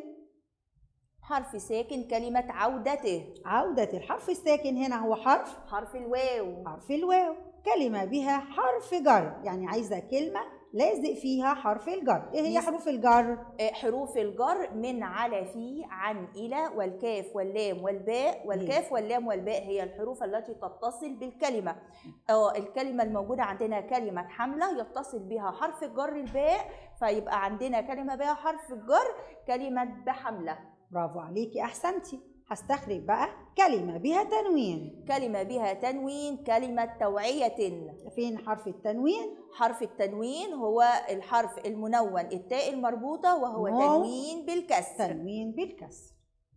حرف ساكن كلمة عودته. عودة الحرف الساكن هنا هو حرف حرف الواو. حرف الواو. كلمة بها حرف جر، يعني عايزة كلمة لازق فيها حرف الجر. ايه هي حروف الجر؟ حروف الجر من، على، في، عن، إلى، والكاف واللام والباء. والكاف واللام والباء هي الحروف التي تتصل بالكلمة. اه الكلمة الموجودة عندنا كلمة حملة يتصل بها حرف الجر الباء، فيبقى عندنا كلمة بها حرف الجر كلمة بحملة. برافو عليكي، أحسنتي. هستخرج بقى كلمة بها تنوين. كلمة بها تنوين كلمة توعية. فين حرف التنوين؟ حرف التنوين هو الحرف المنون التاء المربوطة، وهو تنوين بالكسر. تنوين بالكسر.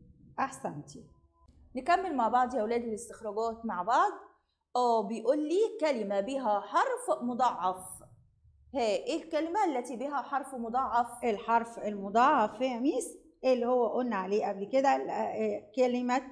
أحسنتي. نكمل مع بعض يا أولاد الاستخراجات مع بعض. اه بيقول لي كلمة بها حرف مضاعف. ها ايه الكلمة التي بها حرف مضاعف؟ الحرف المضاعف يا ميس اللي هو قلنا عليه قبل كده كلمة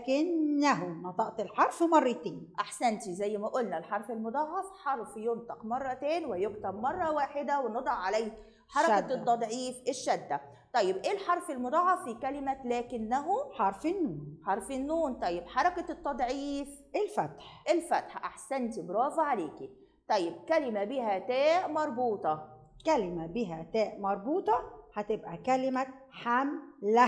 لكنه، نطقت الحرف مرتين. أحسنتي، زي ما قلنا الحرف المضاعف حرف ينطق مرتين ويكتب مرة واحدة ونضع عليه حركة شدة. التضعيف الشدة. طيب إيه الحرف المضاعف في كلمة لكنه؟ حرف النون. حرف النون. طيب حركة التضعيف؟ الفتح. الفتح. أحسنتي، برافو عليكي. طيب كلمة بها تاء مربوطة. كلمة بها تاء مربوطة هتبقى كلمة حملة.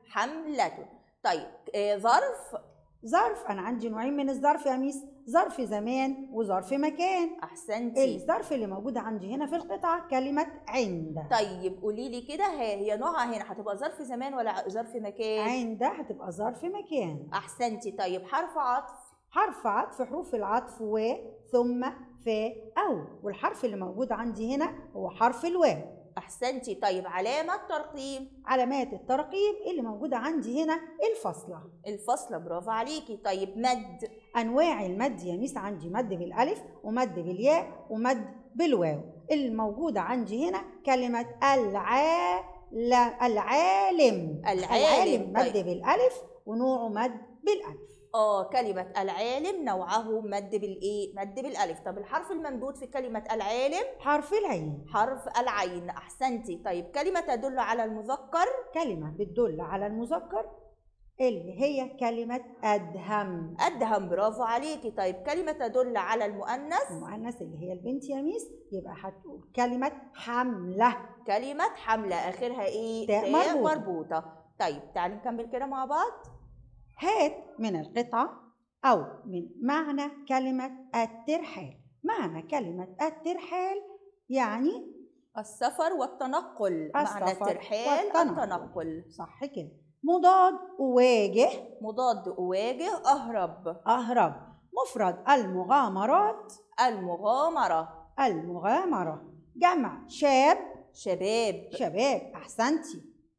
حملة. طيب آه ظرف. ظرف أنا عندي نوعين من الظرف يا ميس، ظرف زمان وظرف مكان. أحسنتي. الظرف اللي موجودة عندي هنا في القطعة كلمة عند. طيب قولي لي كده، هي نوعها هنا هتبقى ظرف زمان ولا ظرف مكان؟ عند هتبقى ظرف مكان. أحسنتي. طيب حرف عطف. حرف عطف حروف العطف و، ثم، ف، أو، والحرف اللي موجود عندي هنا هو حرف الواو. أحسنتي. طيب علامة ترقيم. علامات الترقيم اللي موجودة عندي هنا الفاصلة. الفاصلة، برافو عليكي. طيب مد. أنواع المد يا ميس عندي مد بالألف ومد بالياء ومد بالواو. الموجودة عندي هنا كلمة الع... لا... العالم. العالم. مد طيب. بالألف ونوعه مد بالألف. اه كلمة العالم نوعه مد بالايه؟ مد بالالف. طب الحرف الممدود في كلمة العالم؟ حرف العين. حرف العين. احسنتي. طيب كلمة تدل على المذكر. كلمة بتدل على المذكر اللي هي كلمة أدهم. أدهم، برافو عليكي. طيب كلمة تدل على المؤنث. المؤنث اللي هي البنت يا ميس يبقى هتقول كلمة حملة. كلمة حملة آخرها إيه؟ تاء مربوطة. مربوطة. طيب تعالي نكمل كده مع بعض. هات من القطعة أو من معنى كلمة الترحال. معنى كلمة الترحال يعني السفر والتنقل. معنى الترحال والتنقل. التنقل. صح كده. مضاد أواجه. مضاد أواجه أهرب. أهرب. مفرد المغامرات. المغامرة. المغامرة. جمع شاب. شباب. شباب. أحسنتي.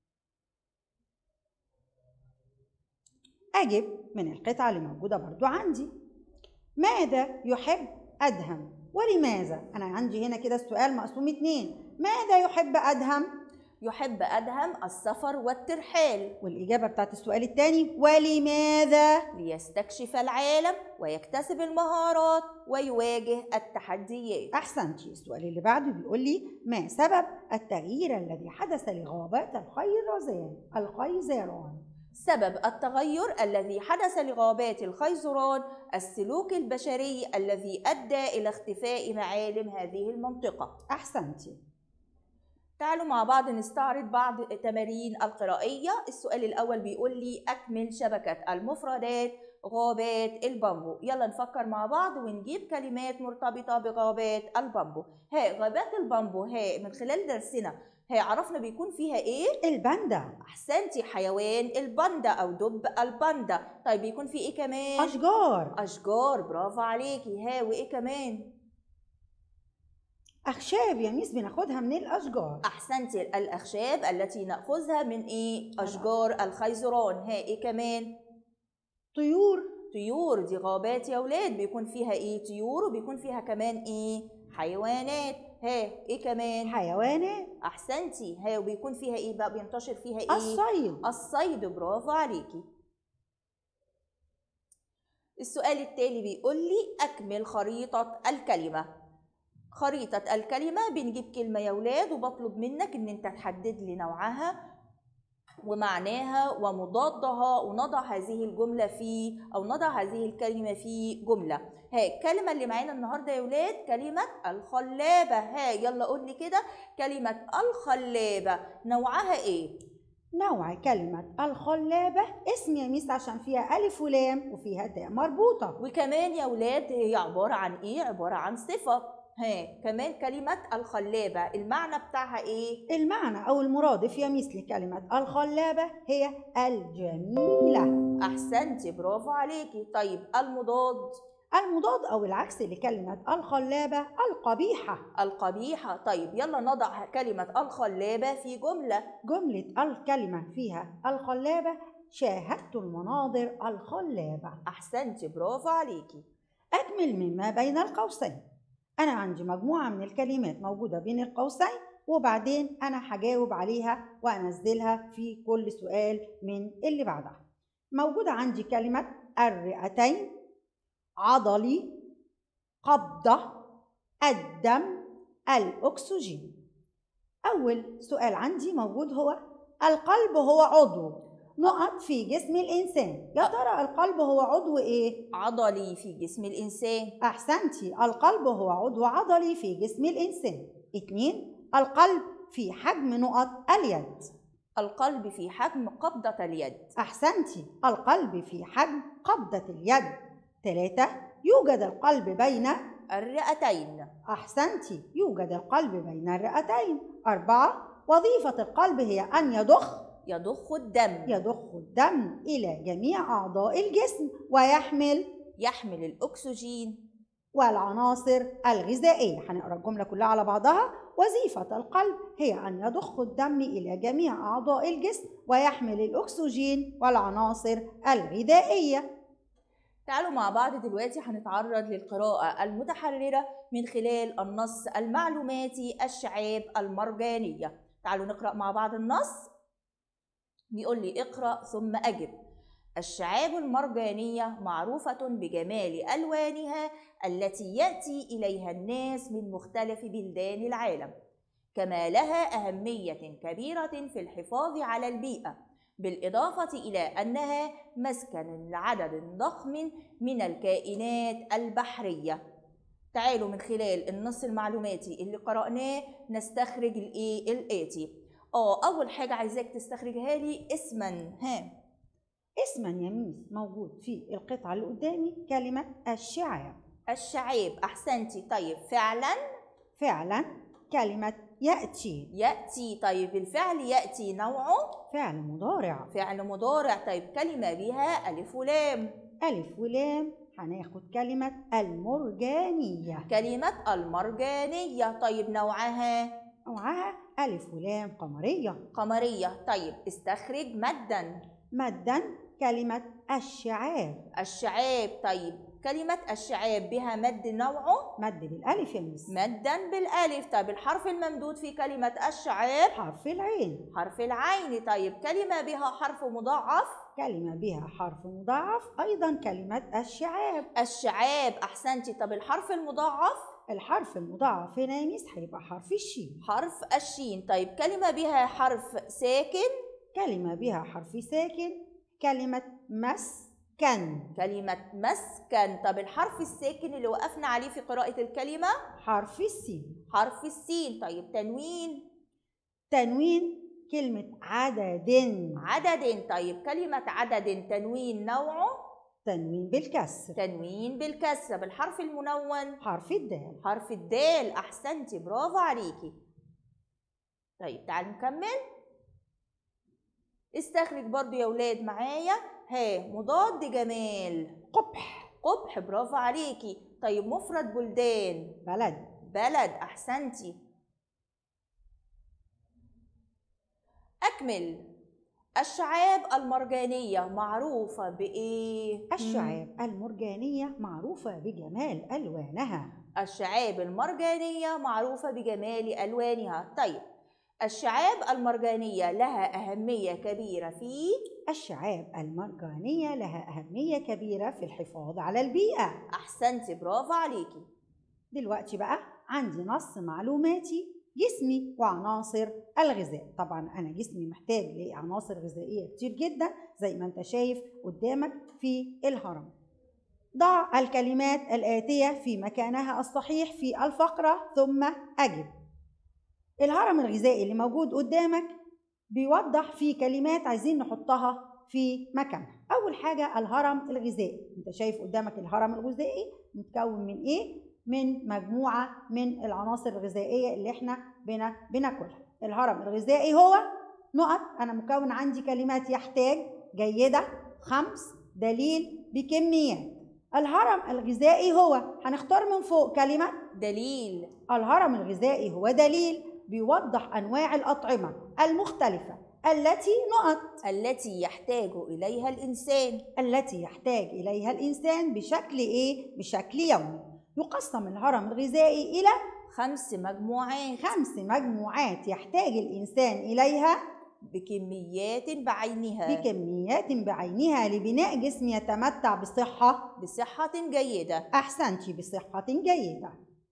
أجب من القطعة اللي موجودة برضو عندي. ماذا يحب أدهم ولماذا؟ أنا عندي هنا كده السؤال مقسوم اتنين. ماذا يحب أدهم؟ يحب أدهم السفر والترحال. والإجابة بتاعت السؤال الثاني ولماذا؟ ليستكشف العالم ويكتسب المهارات ويواجه التحديات. أحسنتي. السؤال اللي بعده بيقول لي ما سبب التغيير الذي حدث لغابات الخيزران؟ الخيزران. سبب التغير الذي حدث لغابات الخيزران السلوك البشري الذي أدى إلى اختفاء معالم هذه المنطقة. أحسنتي. تعالوا مع بعض نستعرض بعض التمارين القرائية. السؤال الأول بيقول لي أكمل شبكة المفردات غابات البامبو. يلا نفكر مع بعض ونجيب كلمات مرتبطة بغابات البامبو. ها غابات البامبو، ها من خلال درسنا ها عرفنا بيكون فيها ايه؟ الباندا. احسنتي، حيوان الباندا او دب الباندا. طيب بيكون في ايه كمان؟ أشجار. اشجار، برافو عليكي. ها وايه كمان؟ أخشاب يا ميس بناخدها من الأشجار. احسنتي، الاخشاب التي ناخذها من ايه؟ اشجار الخيزران. ها ايه كمان؟ طيور. طيور، دي غابات يا ولاد بيكون فيها ايه؟ طيور، وبيكون فيها كمان ايه؟ حيوانات. ها ايه كمان؟ حيوانات. احسنتي. ها وبيكون فيها ايه بقى؟ بينتشر فيها ايه؟ الصيد. الصيد، برافو عليكي. السؤال التالي بيقول لي اكمل خريطة الكلمة. خريطة الكلمة بنجيب كلمة يا ولاد وبطلب منك ان انت تحدد لي نوعها ومعناها ومضادها، ونضع هذه الجملة في أو نضع هذه الكلمة في جملة. ها الكلمة اللي معانا النهاردة يا ولاد كلمة الخلابة. ها يلا قول لي كده، كلمة الخلابة نوعها إيه؟ نوع كلمة الخلابة اسم يا ميس عشان فيها ألف ولام وفيها تاء مربوطة. وكمان يا ولاد هي عبارة عن إيه؟ عبارة عن صفة. ها كمان كلمة الخلابة المعنى بتاعها إيه؟ المعنى أو المرادف يا ميس لكلمة الخلابة هي الجميلة. أحسنتي، برافو عليكي. طيب المضاد؟ المضاد أو العكس لكلمة الخلابة القبيحة. القبيحة. طيب يلا نضع كلمة الخلابة في جملة. جملة الكلمة فيها الخلابة: شاهدت المناظر الخلابة. أحسنتي، برافو عليكي. أكمل مما بين القوسين. أنا عندي مجموعة من الكلمات موجودة بين القوسين، وبعدين أنا هجاوب عليها وأنزلها في كل سؤال من اللي بعدها. موجودة عندي كلمة الرئتين، عضلي، قبضة، الدم، الأكسجين. أول سؤال عندي موجود هو القلب هو عضو نقط في جسم الإنسان. يا ترى القلب هو عضو إيه؟ عضلي في جسم الإنسان. أحسنتي، القلب هو عضو عضلي في جسم الإنسان. اتنين، القلب في حجم نقط اليد. القلب في حجم قبضة اليد. أحسنتي، القلب في حجم قبضة اليد. ثلاثة، يوجد القلب بين الرئتين. أحسنتي، يوجد القلب بين الرئتين. أربعة، وظيفة القلب هي أن يضخ يضخ الدم. يضخ الدم إلى جميع أعضاء الجسم ويحمل يحمل الأكسجين والعناصر الغذائية. هنقرأ الجملة كلها على بعضها. وظيفة القلب هي أن يضخ الدم إلى جميع أعضاء الجسم ويحمل الأكسجين والعناصر الغذائية. تعالوا مع بعض دلوقتي هنتعرض للقراءة المتحررة من خلال النص المعلوماتي الشعاب المرجانية. تعالوا نقرأ مع بعض النص. بيقول لي اقرأ ثم أجب. الشعاب المرجانية معروفة بجمال ألوانها التي يأتي إليها الناس من مختلف بلدان العالم، كما لها أهمية كبيرة في الحفاظ على البيئة، بالإضافة إلى أنها مسكن لعدد ضخم من الكائنات البحرية. تعالوا من خلال النص المعلوماتي اللي قرأناه نستخرج الإيه الآتي. آه أول حاجة عايزاك تستخرجها لي اسما. ها اسما يا ميس موجود في القطعة اللي قدامي كلمة الشعاب. الشعاب، أحسنتي. طيب فعلا؟ فعلا كلمة يأتي. يأتي، طيب الفعل يأتي نوعه؟ فعل مضارع. فعل مضارع. طيب كلمة بها ألف ولام. ألف ولام. هناخد كلمة المرجانية. كلمة المرجانية. طيب نوعها؟ نوعها ألف ولام قمرية. قمرية. طيب استخرج مدا. مدا كلمة الشعاب. الشعاب. طيب كلمة الشعاب بها مد نوعه؟ مد بالألف يا مس. مدا بالألف. طيب الحرف الممدود في كلمة الشعاب؟ حرف العين. حرف العين. طيب كلمة بها حرف مضاعف؟ كلمة بها حرف مضاعف أيضا كلمة الشعاب. الشعاب، أحسنتي. طب الحرف المضاعف؟ الحرف المضاعف هنا يا مس هيبقى حرف الشين. حرف الشين. طيب كلمة بها حرف ساكن؟ كلمة بها حرف ساكن كلمة مسكن. كلمة مسكن. طب الحرف الساكن اللي وقفنا عليه في قراءة الكلمة؟ حرف السين. حرف السين. طيب تنوين؟ تنوين كلمة عدد. عدد. طيب كلمة عدد تنوين نوعه؟ تنوين بالكسر. تنوين بالكسر. بالحرف المنون حرف الدال. حرف الدال. أحسنتي، برافو عليكي. طيب تعالوا نكمل. استخرج برضو يا ولاد معايا ها مضاد جمال. قبح. قبح، برافو عليكي. طيب مفرد بلدان. بلد. بلد، أحسنتي. أكمل. الشعاب المرجانية معروفة بإيه؟ الشعاب المرجانية معروفة بجمال ألوانها. الشعاب المرجانية معروفة بجمال ألوانها. طيب الشعاب المرجانية لها أهمية كبيرة في الشعاب المرجانية لها أهمية كبيرة في الحفاظ على البيئة. أحسنتي، برافو عليكي. دلوقتي بقى عندي نص معلوماتي جسمي وعناصر الغذاء. طبعا أنا جسمي محتاج لعناصر غذائية كتير جدا زي ما أنت شايف قدامك في الهرم. ضع الكلمات الآتية في مكانها الصحيح في الفقرة ثم أجب. الهرم الغذائي اللي موجود قدامك بيوضح فيه كلمات عايزين نحطها في مكانها. أول حاجة الهرم الغذائي. أنت شايف قدامك الهرم الغذائي متكون من إيه؟ من مجموعة من العناصر الغذائية اللي احنا بنا بناكلها. الهرم الغذائي هو نقط. أنا مكون عندي كلمات يحتاج، جيدة، خمس، دليل، بكميات. الهرم الغذائي هو هنختار من فوق كلمة دليل. الهرم الغذائي هو دليل بيوضح أنواع الأطعمة المختلفة التي نقط التي يحتاج إليها الإنسان. التي يحتاج إليها الإنسان بشكل إيه؟ بشكل يومي. يقسم الهرم الغذائي إلى خمس مجموعات. خمس مجموعات يحتاج الإنسان إليها بكميات بعينها. بكميات بعينها لبناء جسم يتمتع بصحة بصحة جيدة. أحسنتي، بصحة جيدة.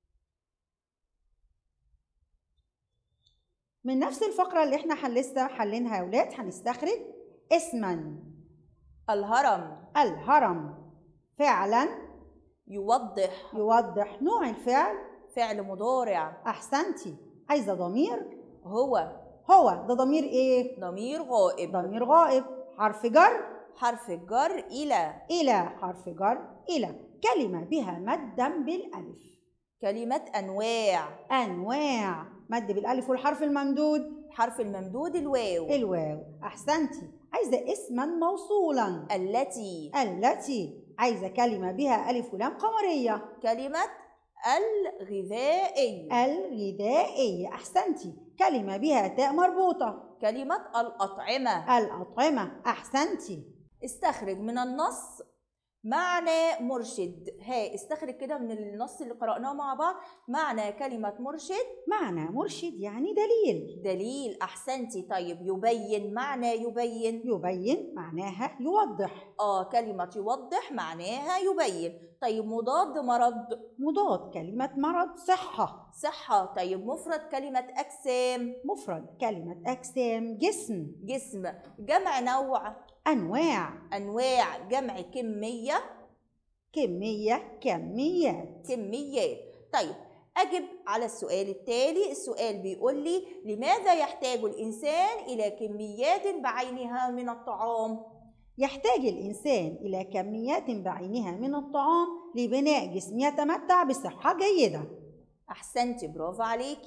من نفس الفقرة اللي احنا لسه حلينها يا ولاد هنستخرج اسما. الهرم. الهرم فعلا يوضح. يوضح. نوع الفعل فعل مضارع. أحسنتي. عايزة ضمير. هو. هو ده ضمير إيه؟ ضمير غائب. ضمير غائب. حرف جر. حرف الجر إلى. إلى. حرف جر إلى. كلمة بها مدا بالألف. كلمة أنواع. أنواع. مد بالألف. والحرف الممدود. حرف الممدود الواو. الواو. أحسنتي. عايزة اسما موصولا. التي. التي. عايزة كلمة بها ألف ولام قمرية. كلمة الغذائي. الغذائي. أحسنتي. كلمة بها تاء مربوطة. كلمة الأطعمة. الأطعمة. أحسنتي. استخرج من النص معنى مرشد. ها استخرج كده من النص اللي قرأناه مع بعض معنى كلمة مرشد. معنى مرشد يعني دليل. دليل، أحسنتي. طيب يبين. معنى يبين. يبين معناها يوضح. آه كلمة يوضح معناها يبين. طيب مضاد مرض. مضاد كلمة مرض صحة. صحة. طيب مفرد كلمة أجسام. مفرد كلمة أجسام جسم. جسم. جمع نوع. أنواع. أنواع. جمع كمية. كمية. كميات. كميات. طيب أجب على السؤال التالي. السؤال بيقول لي لماذا يحتاج الإنسان إلى كميات بعينها من الطعام؟ يحتاج الإنسان إلى كميات بعينها من الطعام لبناء جسم يتمتع بصحة جيدة. أحسنتي، برافو عليكي.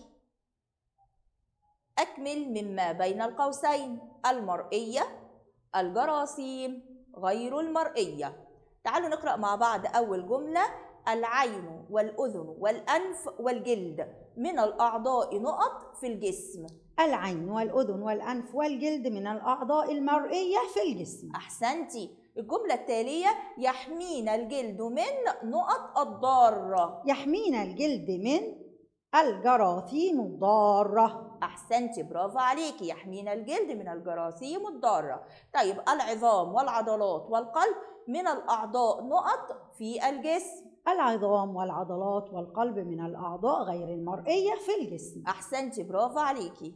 أكمل مما بين القوسين. المرئية، الجراثيم، غير المرئية. تعالوا نقرأ مع بعض أول جملة. العين والأذن والأنف والجلد من الأعضاء نقط في الجسم. العين والأذن والأنف والجلد من الأعضاء المرئية في الجسم. أحسنتي. الجملة التالية يحمينا الجلد من نقط الضارة. يحمينا الجلد من الجراثيم الضارة. أحسنتي، برافو عليكي. يحمينا الجلد من الجراثيم الضارة. طيب العظام والعضلات والقلب من الأعضاء نقط في الجسم. العظام والعضلات والقلب من الأعضاء غير المرئية في الجسم. أحسنتي، برافو عليكي.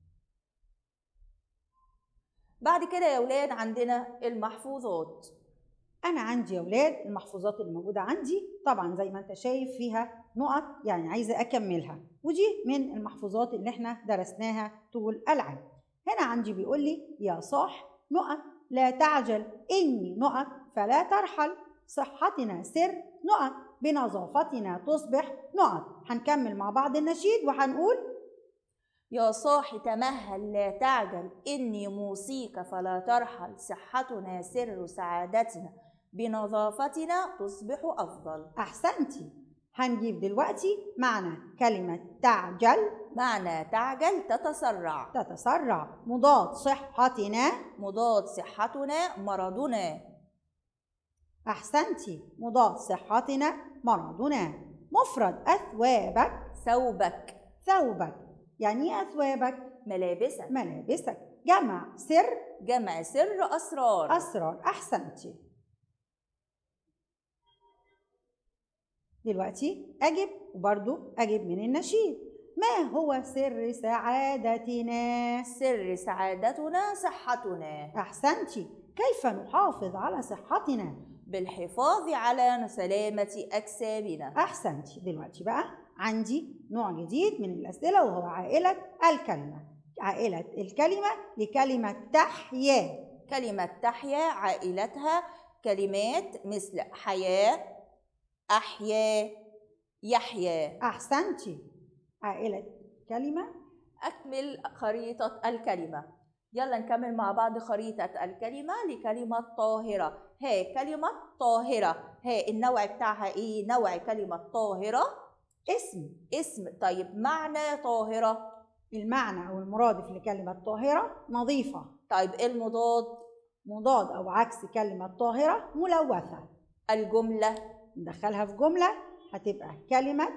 بعد كده يا ولاد عندنا المحفوظات. أنا عندي يا ولاد المحفوظات اللي موجودة عندي طبعا زي ما أنت شايف فيها نقط، يعني عايزة أكملها، ودي من المحفوظات اللي احنا درسناها طول العام. هنا عندي بيقول لي يا صاح نقط لا تعجل إني نقط فلا ترحل، صحتنا سر نقط، بنظافتنا تصبح نقط. هنكمل مع بعض النشيد وهنقول: يا صاحي تمهل لا تعجل، إني موصيك فلا ترحل، صحتنا سر سعادتنا، بنظافتنا تصبح أفضل. أحسنتي. هنجيب دلوقتي معنى كلمة تعجل. معنى تعجل تتسرع. تتسرع. مضاد صحتنا. مضاد صحتنا مرضنا. أحسنتي. مضاد صحتنا مرضنا. مفرد أثوابك. ثوبك. ثوبك. يعني إيه أثوابك؟ ملابسك. ملابسك. جمع سر. جمع سر أسرار. أسرار. أحسنتي. دلوقتي أجب وبرضو أجب من النشيد. ما هو سر سعادتنا؟ سر سعادتنا صحتنا. أحسنتي. كيف نحافظ على صحتنا؟ بالحفاظ على سلامة أجسامنا. أحسنتي. دلوقتي بقى عندي نوع جديد من الأسئلة وهو عائلة الكلمة. عائلة الكلمة لكلمة تحيا. كلمة تحيا عائلتها كلمات مثل حياة، أحيا، يحيا. أحسنتي. عائلة كلمة. أكمل خريطة الكلمة. يلا نكمل مع بعض خريطة الكلمة لكلمة طاهرة. ها كلمة طاهرة، ها النوع بتاعها إيه؟ نوع كلمة طاهرة اسم. اسم. طيب معنى طاهرة؟ المعنى أو المرادف لكلمة طاهرة نظيفة. طيب المضاد؟ مضاد أو عكس كلمة طاهرة ملوثة. الجملة؟ ندخلها في جملة هتبقى كلمة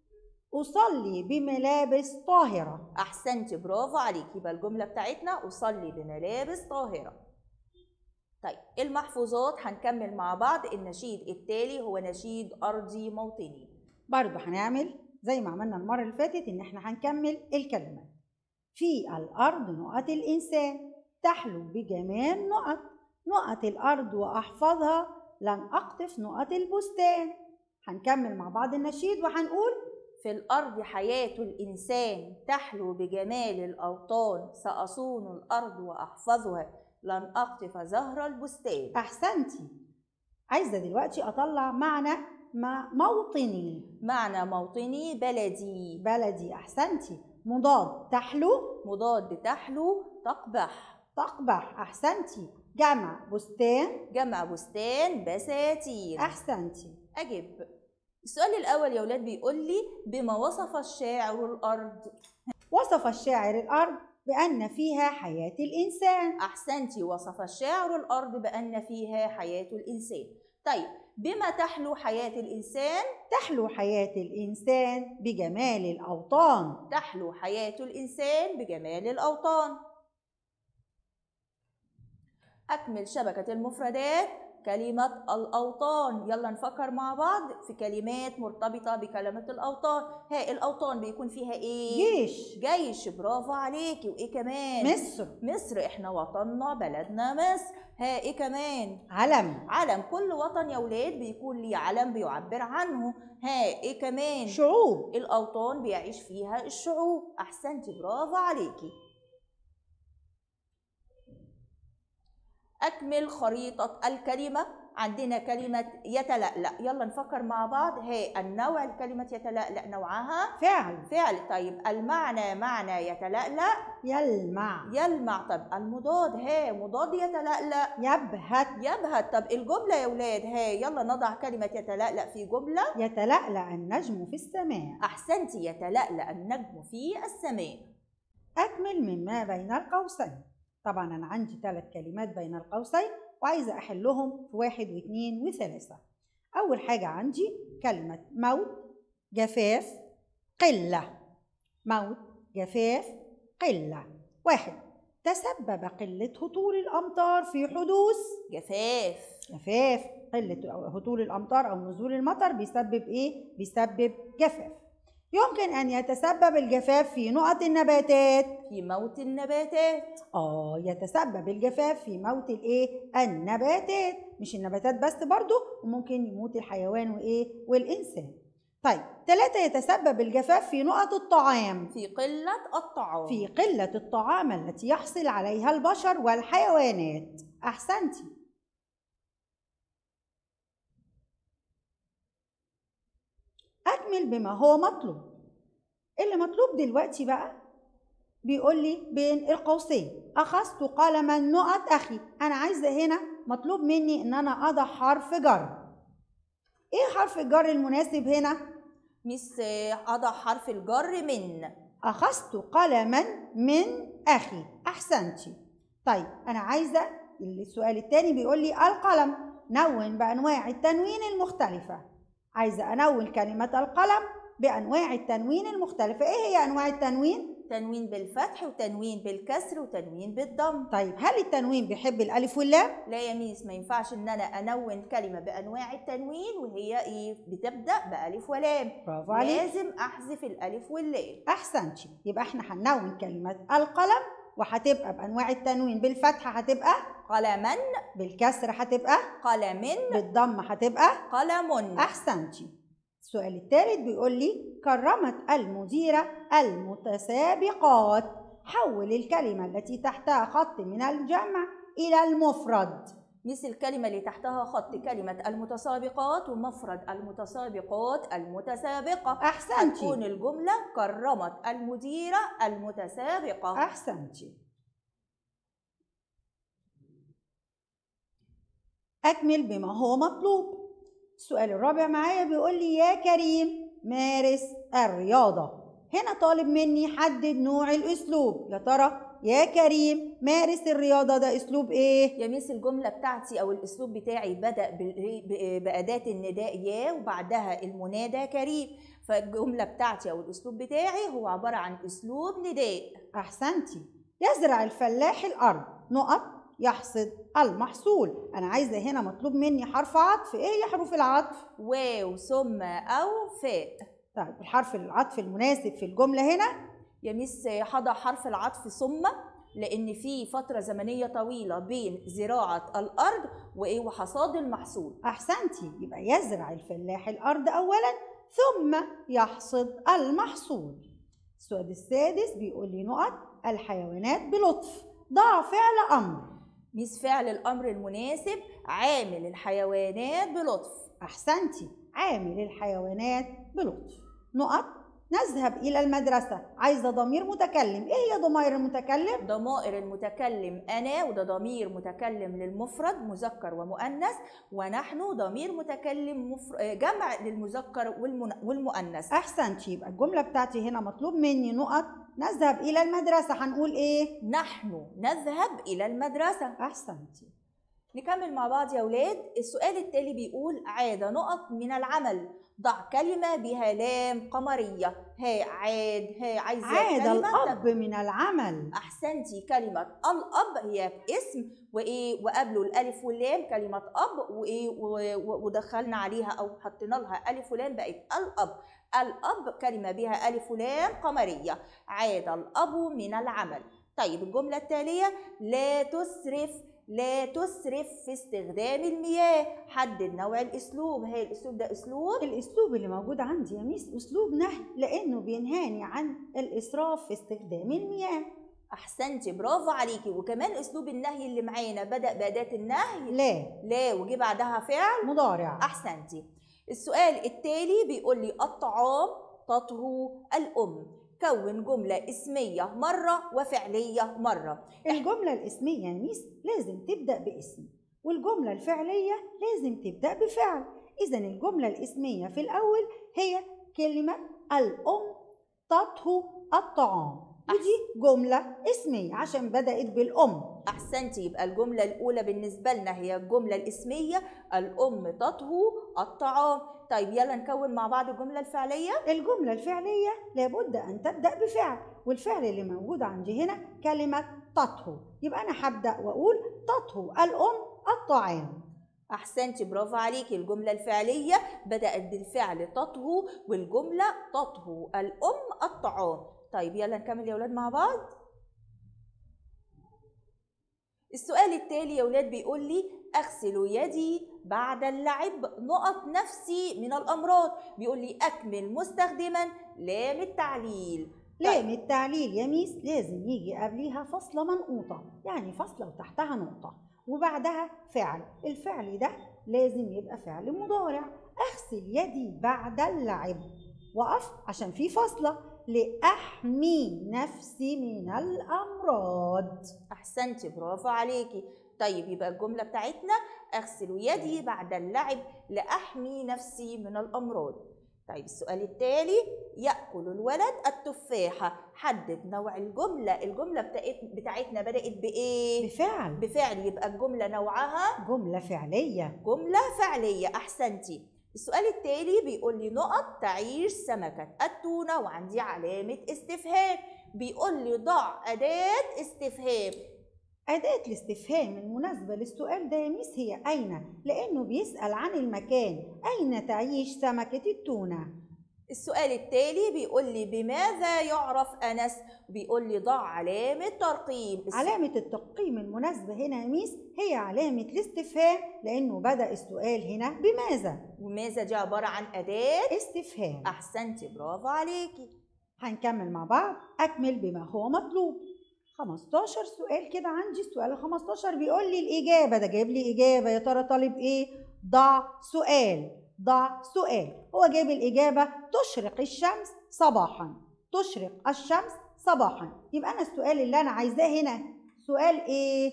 أصلي بملابس طاهرة. أحسنتي، برافو عليكي. يبقى الجملة بتاعتنا أصلي بملابس طاهرة. طيب المحفوظات هنكمل مع بعض. النشيد التالي هو نشيد أرضي موطني. برضو هنعمل زي ما عملنا المرة اللي فاتت إن احنا هنكمل الكلمة. في الأرض نقط الإنسان تحلو بجمال نقط، نقط الأرض وأحفظها لن أقطف نقط البستان. هنكمل مع بعض النشيد وهنقول: في الأرض حياة الإنسان تحلو بجمال الأوطان، سأصون الأرض وأحفظها لن أقطف زهر البستان. أحسنتي. عايزة دلوقتي أطلع معنى موطني. معنى موطني بلدي. بلدي. أحسنتي. مضاد تحلو. مضاد تحلو تقبح. تقبح. أحسنتي. جمع بستان. جمع بستان بساتين. أحسنتي. أجب. السؤال الأول يا ولاد بيقول لي: بما وصف الشاعر الأرض؟ وصف الشاعر الأرض بأن فيها حياة الإنسان. أحسنتي. وصف الشاعر الأرض بأن فيها حياة الإنسان. طيب بما تحلو حياة الإنسان؟ تحلو حياة الإنسان بجمال الأوطان. تحلو حياة الإنسان بجمال الأوطان. أكمل شبكة المفردات. كلمة الأوطان، يلا نفكر مع بعض في كلمات مرتبطة بكلمة الأوطان. ها الأوطان بيكون فيها إيه؟ جيش. جيش، برافو عليكي. وإيه كمان؟ مصر. مصر، إحنا وطننا بلدنا مصر. ها إيه كمان؟ علم. علم، كل وطن يا ولاد بيكون ليه علم بيعبر عنه. ها إيه كمان؟ شعوب. الأوطان بيعيش فيها الشعوب. أحسنتي، برافو عليكي. أكمل خريطة الكلمة. عندنا كلمة يتلألأ، يلا نفكر مع بعض. ها النوع الكلمة يتلألأ نوعها فعل. فعل. طيب المعنى معنى يتلألأ يلمع. يلمع. طب المضاد؟ ها مضاد يتلألأ يبهت. يبهت. طب الجملة يا ولاد؟ ها يلا نضع كلمة يتلألأ في جملة. يتلألأ النجم في السماء. أحسنتي، يتلألأ النجم في السماء. أكمل مما بين القوسين. طبعا أنا عندي ثلاث كلمات بين القوسين وعايزة أحلهم في واحد واثنين وثلاثة. أول حاجة عندي كلمة موت، جفاف، قلة. موت، جفاف، قلة. واحد، تسبب قلة هطول الأمطار في حدوث جفاف. جفاف. قلة هطول الأمطار أو نزول المطر بيسبب إيه؟ بيسبب جفاف. يمكن أن يتسبب الجفاف في نقط النباتات. في موت النباتات. آه يتسبب الجفاف في موت الإيه؟ النباتات. مش النباتات بس برضو، وممكن يموت الحيوان وإيه؟ والإنسان. طيب ثلاثة، يتسبب الجفاف في نقط الطعام. في قلة الطعام. في قلة الطعام التي يحصل عليها البشر والحيوانات. أحسنتي. أكمل بما هو مطلوب. اللي مطلوب دلوقتي بقى بيقول لي بين القوسين أخذت قلما نقط أخي. أنا عايزة هنا مطلوب مني إن أنا أضع حرف جر. إيه حرف الجر المناسب هنا؟ ميس أضع حرف الجر من. أخذت قلما من أخي. أحسنتي. طيب أنا عايزة السؤال التاني بيقول لي القلم. نون بأنواع التنوين المختلفة. عايزة أنون كلمة القلم بأنواع التنوين المختلفة. إيه هي أنواع التنوين؟ تنوين بالفتح وتنوين بالكسر وتنوين بالضم. طيب هل التنوين بيحب الألف واللام؟ لا يا ميس، ما ينفعش إن أنا أنون كلمة بأنواع التنوين وهي إيه؟ بتبدأ بألف ولام. برافو عليك. لازم أحذف الألف واللام. أحسنتي. يبقى إحنا هننون كلمة القلم وهتبقى بأنواع التنوين بالفتحة هتبقى قلما، بالكسر هتبقى قلم، بالضم هتبقى قلم. أحسنتي. السؤال الثالث بيقول لي كرمت المديرة المتسابقات. حول الكلمة التي تحتها خط من الجمع إلى المفرد. مثل الكلمة اللي تحتها خط كلمة المتسابقات ومفرد المتسابقات المتسابقة. أحسنتي. هتكون الجملة كرمت المديرة المتسابقة. أحسنتي. أكمل بما هو مطلوب. السؤال الرابع معايا بيقول لي يا كريم مارس الرياضة. هنا طالب مني حدد نوع الأسلوب. يا ترى يا كريم مارس الرياضة ده أسلوب إيه؟ يا ميس الجملة بتاعتي أو الأسلوب بتاعي بدأ بأداة النداء يا وبعدها المنادى كريم، فالجملة بتاعتي أو الأسلوب بتاعي هو عبارة عن أسلوب نداء. أحسنتي. يزرع الفلاح الأرض نقط يحصد المحصول. أنا عايزة هنا مطلوب مني حرف عطف. إيه هي حروف العطف؟ واو ثم أو فاء. طيب الحرف العطف المناسب في الجملة هنا؟ يا ميس هضع حرف العطف ثم، لأن في فترة زمنية طويلة بين زراعة الأرض وإيه وحصاد المحصول. أحسنتي. يبقى يزرع الفلاح الأرض أولا ثم يحصد المحصول. السؤال السادس بيقول لي نقط الحيوانات بلطف. ضع فعل أمر. ميس فعل الأمر المناسب عامل الحيوانات بلطف. أحسنتي. عامل الحيوانات بلطف. نقط نذهب إلى المدرسة. عايزة ضمير متكلم. إيه هي ضمائر المتكلم؟ ضمائر المتكلم أنا، وده ضمير متكلم للمفرد مذكر ومؤنث، ونحن ضمير متكلم مفر... جمع للمذكر والمن... والمؤنث. أحسنتي. يبقى الجملة بتاعتي هنا مطلوب مني نقط نذهب إلى المدرسة. هنقول إيه؟ نحن نذهب إلى المدرسة. أحسنتي. نكمل مع بعض يا أولاد. السؤال التالي بيقول عاد نقط من العمل. ضع كلمة بها لام قمرية. ها عاد، ها عايزة عاد كلمة الأب من العمل. أحسنتي. كلمة الأب هي اسم وإيه وقبله الألف واللام كلمة أب وإيه ودخلنا عليها أو حطينا لها ألف ولام بقت الأب. الأب كلمة بها ألف ولام قمرية. عاد الأب من العمل. طيب الجملة التالية لا تسرف. لا تسرف في استخدام المياه. حدد نوع الاسلوب. هي الاسلوب ده اسلوب؟ الاسلوب اللي موجود عندي يا ميس اسلوب نهي، لانه بينهاني عن الاسراف في استخدام المياه. احسنتي برافو عليكي. وكمان اسلوب النهي اللي معانا بدأ بأداة النهي لا. لا وجي بعدها فعل مضارع. احسنتي. السؤال التالي بيقول لي الطعام تطهو الام. كون جملة اسمية مرة وفعلية مرة. الجملة الاسمية يا ميس لازم تبدأ باسم، والجملة الفعلية لازم تبدأ بفعل. إذا الجملة الاسمية في الأول هي كلمة الأم تطهو الطعام، ودي جملة اسمية عشان بدأت بالأم. أحسنتي. يبقى الجملة الأولى بالنسبة لنا هي الجملة الاسمية الأم تطهو الطعام. طيب يلا نكون مع بعض الجملة الفعلية. الجملة الفعلية لابد أن تبدأ بفعل، والفعل اللي موجود عندي هنا كلمة تطهو، يبقى أنا هبدأ وأقول تطهو الأم الطعام. أحسنتي برافو عليكي. الجملة الفعلية بدأت بالفعل تطهو والجملة تطهو الأم الطعام. طيب يلا نكمل يا ولاد مع بعض. السؤال التالي يا ولاد بيقول لي أغسل يدي بعد اللعب نقط نفسي من الأمراض. بيقول لي أكمل مستخدما لام التعليل. لام التعليل يا ميس لازم يجي قبليها فاصلة منقوطة، يعني فاصلة وتحتها نقطة وبعدها فعل. الفعل ده لازم يبقى فعل مضارع. أغسل يدي بعد اللعب. وقف عشان في فاصلة، لأحمي نفسي من الأمراض. أحسنتي، برافو عليكي. طيب يبقى الجملة بتاعتنا أغسل يدي بعد اللعب لأحمي نفسي من الأمراض. طيب السؤال التالي، يأكل الولد التفاحة. حدد نوع الجملة. الجملة بتاعتنا بدأت بإيه؟ بفعل. بفعل، يبقى الجملة نوعها جملة فعلية. جملة فعلية. أحسنتي. السؤال التالي بيقول لي نقط تعيش سمكة التونة، وعندي علامة استفهام. بيقول لي ضع أداة استفهام. أداة الاستفهام المناسبة للسؤال ده يا ميس هي أين، لأنه بيسأل عن المكان، أين تعيش سمكة التونة؟ السؤال التالي بيقول لي بماذا يعرف أنس؟ بيقول لي ضع علامة ترقيم. علامة الترقيم المناسبة هنا يا ميس هي علامة الاستفهام، لأنه بدأ السؤال هنا بماذا؟ وماذا دي عبارة عن أداة استفهام. أحسنتي، برافو عليكي. هنكمل مع بعض. أكمل بما هو مطلوب. خمستاشر سؤال كده عندي. السؤال الخمستاشر بيقول لي الإجابة، ده جايب لي إجابة، يا ترى طالب إيه؟ ضع سؤال. ضع سؤال. هو جايب الإجابة تشرق الشمس صباحا. تشرق الشمس صباحا. يبقى أنا السؤال اللي أنا عايزاه هنا سؤال إيه؟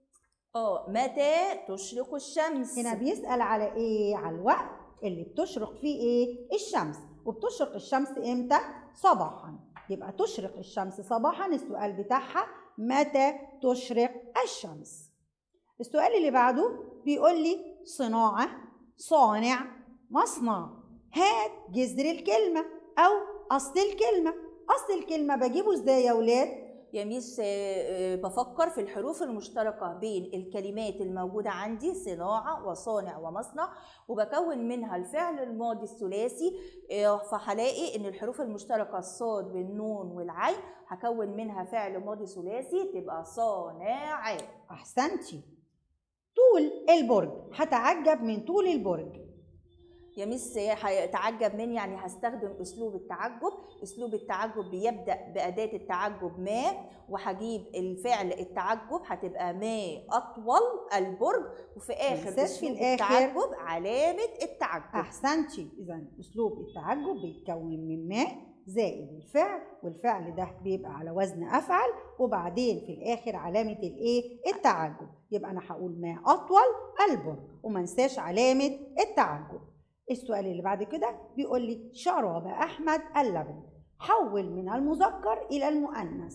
اه متى تشرق الشمس؟ هنا بيسأل على إيه؟ على الوقت اللي بتشرق فيه إيه؟ الشمس. وبتشرق الشمس إمتى؟ صباحا. يبقى تشرق الشمس صباحا. السؤال بتاعها متى تشرق الشمس. السؤال اللي بعده بيقول لي صناعة، صانع، مصنع. هات جذر الكلمة أو أصل الكلمة. أصل الكلمة بجيبه إزاي يا ولاد؟ يا ميس بفكر في الحروف المشتركة بين الكلمات الموجودة عندي، صناعة وصانع ومصنع، وبكون منها الفعل الماضي الثلاثي. فهلاقي إن الحروف المشتركة الصاد بالنون والعين هكون منها فعل ماضي ثلاثي تبقى صانع. أحسنتي. طول البرج، هتعجب من طول البرج. يا ميس هتعجب من، يعني هستخدم اسلوب التعجب. اسلوب التعجب بيبدا باداه التعجب ما، وهجيب الفعل التعجب هتبقى ما اطول البرج، وفي اخر اسلوب في التعجب علامه التعجب. احسنتي. اذا اسلوب التعجب بيتكون من ما زائد الفعل، والفعل ده بيبقى على وزن افعل، وبعدين في الاخر علامه الايه؟ التعجب. يبقى انا هقول ما اطول البرج وما انساش علامه التعجب. السؤال اللي بعد كده بيقول لي شرب أحمد اللبن. حول من المذكر إلى المؤنث.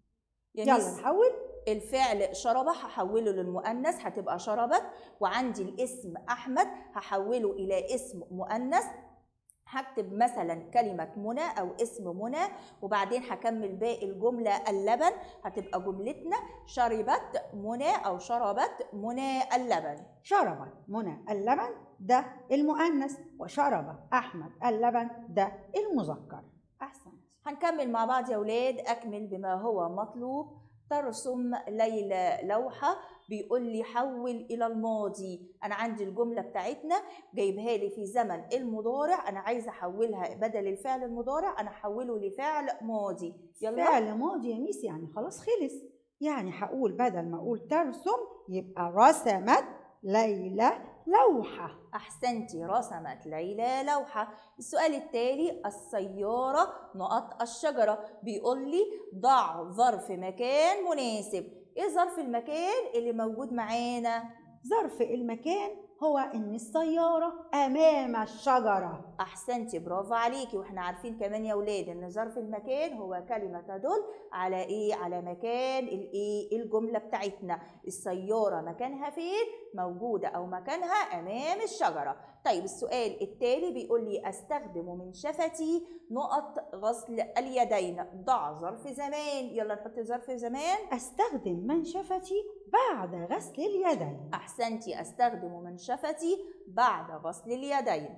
يلا نحول. الفعل شرب هحوله للمؤنث هتبقى شربت، وعندي الاسم أحمد هحوله إلى اسم مؤنث. هكتب مثلا كلمة منى أو اسم منى، وبعدين هكمل باقي الجملة اللبن. هتبقى جملتنا شربت منى أو شربت منى اللبن. شربت منى اللبن ده المؤنث، وشرب أحمد اللبن ده المذكر. أحسن. هنكمل مع بعض يا ولاد. أكمل بما هو مطلوب. ترسم ليلى لوحة. بيقول لي حول إلى الماضي. أنا عندي الجملة بتاعتنا جايبها لي في زمن المضارع، أنا عايزة أحولها بدل الفعل المضارع أنا أحوله لفعل ماضي. يلا. فعل ماضي يا ميس يعني خلاص خلص. يعني هقول بدل ما أقول ترسم يبقى رسمت ليلى لوحة. أحسنتي، رسمت ليلى لوحة. السؤال التالي السيارة نقط الشجرة. بيقول لي ضع ظرف مكان مناسب. إيه ظرف المكان اللي موجود معانا؟ ظرف المكان هو إن السيارة أمام الشجرة. أحسنتي، برافو عليكي. وإحنا عارفين كمان يا ولاد إن ظرف المكان هو كلمة تدل على إيه؟ على مكان الإيه؟ الجملة بتاعتنا. السيارة مكانها فين؟ موجودة أو مكانها أمام الشجرة. طيب السؤال التالي بيقول لي أستخدم منشفتي نقط غسل اليدين. ضع ظرف زمان. يلا نحط ظرف زمان. أستخدم منشفتي بعد غسل اليدين. أحسنتي، أستخدم منشفتي بعد غسل اليدين.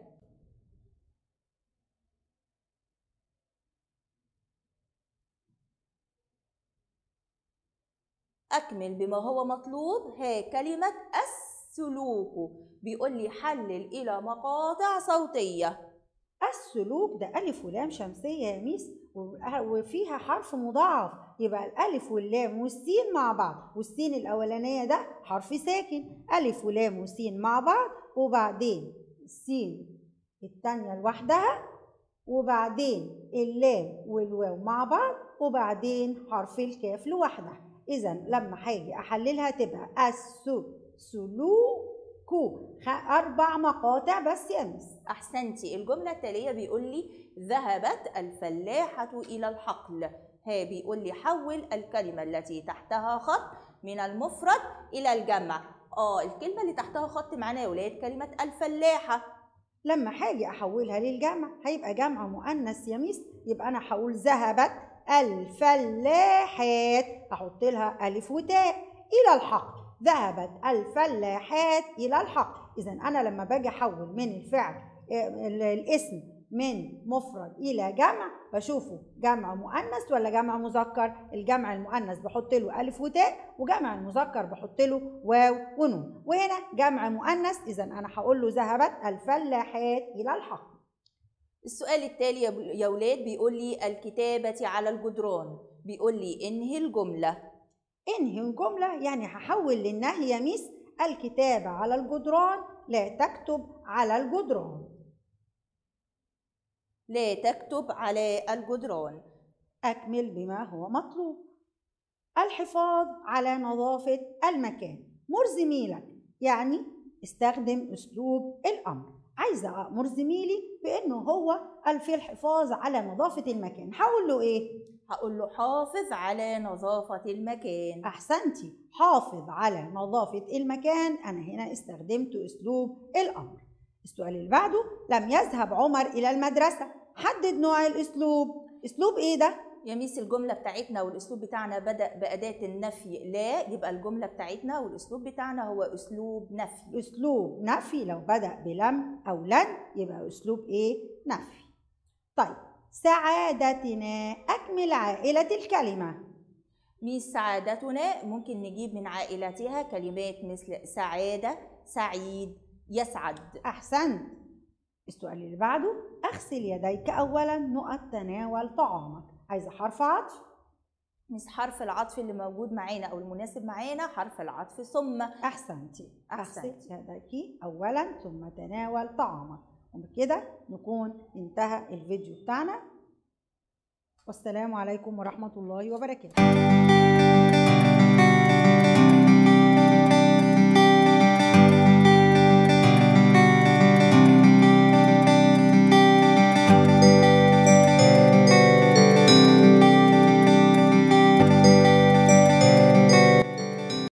أكمل بما هو مطلوب. ها كلمة السلوك. بيقول لي حلل إلى مقاطع صوتية. السلوك ده ألف ولام شمسية يا ميس، وفيها حرف مضاعف، يبقى الألف واللام والسين مع بعض، والسين الأولانية ده حرف ساكن. ألف ولام وسين مع بعض، وبعدين السين التانية لوحدها وبعدين اللام والواو مع بعض وبعدين حرف الكاف لوحدها. إذا لما هاجي أحللها تبقى السو سلوكو، أربع مقاطع بس يا مس. أحسنتي. الجملة التالية بيقول لي ذهبت الفلاحة إلى الحقل. ها بيقول لي حول الكلمة التي تحتها خط من المفرد إلى الجمع. آه الكلمة اللي تحتها خط معانا يا ولاد كلمة الفلاحة. لما هاجي أحولها للجمع هيبقى جمع مؤنث يا ميس، يبقى أنا هقول ذهبت الفلاحات، أحط لها ألف وتاء إلى الحقل. ذهبت الفلاحات إلى الحقل. إذا أنا لما باجي أحول من الفعل الاسم من مفرد إلى جمع بشوفه جمع مؤنث ولا جمع مذكر. الجمع المؤنث بحط له ألف وتاء، وجمع المذكر بحط له واو ونون، وهنا جمع مؤنث. إذا أنا هقول له ذهبت الفلاحات إلى الحقل. السؤال التالي يا ولاد بيقول لي الكتابة على الجدران. بيقول لي انهي الجملة. انهي الجملة يعني هحول للنهي يا ميس. الكتابة على الجدران، لا تكتب على الجدران. لا تكتب على الجدران. أكمل بما هو مطلوب. الحفاظ على نظافة المكان. مر زميلك يعني استخدم أسلوب الأمر. عايزة أأمر زميلي بأنه هو في الحفاظ على نظافة المكان، هقول له إيه؟ هقول له حافظ على نظافة المكان. أحسنتي، حافظ على نظافة المكان. أنا هنا استخدمت أسلوب الأمر. السؤال اللي بعده، لم يذهب عمر إلى المدرسة. حدد نوع الأسلوب. أسلوب إيه ده؟ يا ميس الجملة بتاعتنا والأسلوب بتاعنا بدأ بأداة النفي لا، يبقى الجملة بتاعتنا والأسلوب بتاعنا هو أسلوب نفي. أسلوب نفي. لو بدأ بلم أو لن يبقى أسلوب إيه؟ نفي. طيب سعادتنا. أكمل عائلة الكلمة. ميس سعادتنا ممكن نجيب من عائلتها كلمات مثل سعادة، سعيد، يسعد. أحسنت. السؤال اللي بعده، أغسل يديك أولا نقط تناول طعامك. عايزة حرف عطف. مش حرف العطف اللي موجود معانا او المناسب معانا حرف العطف ثم. احسنتي. اغسل يديك اولا ثم تناول طعامك. وبكده نكون انتهى الفيديو بتاعنا، والسلام عليكم ورحمة الله وبركاته.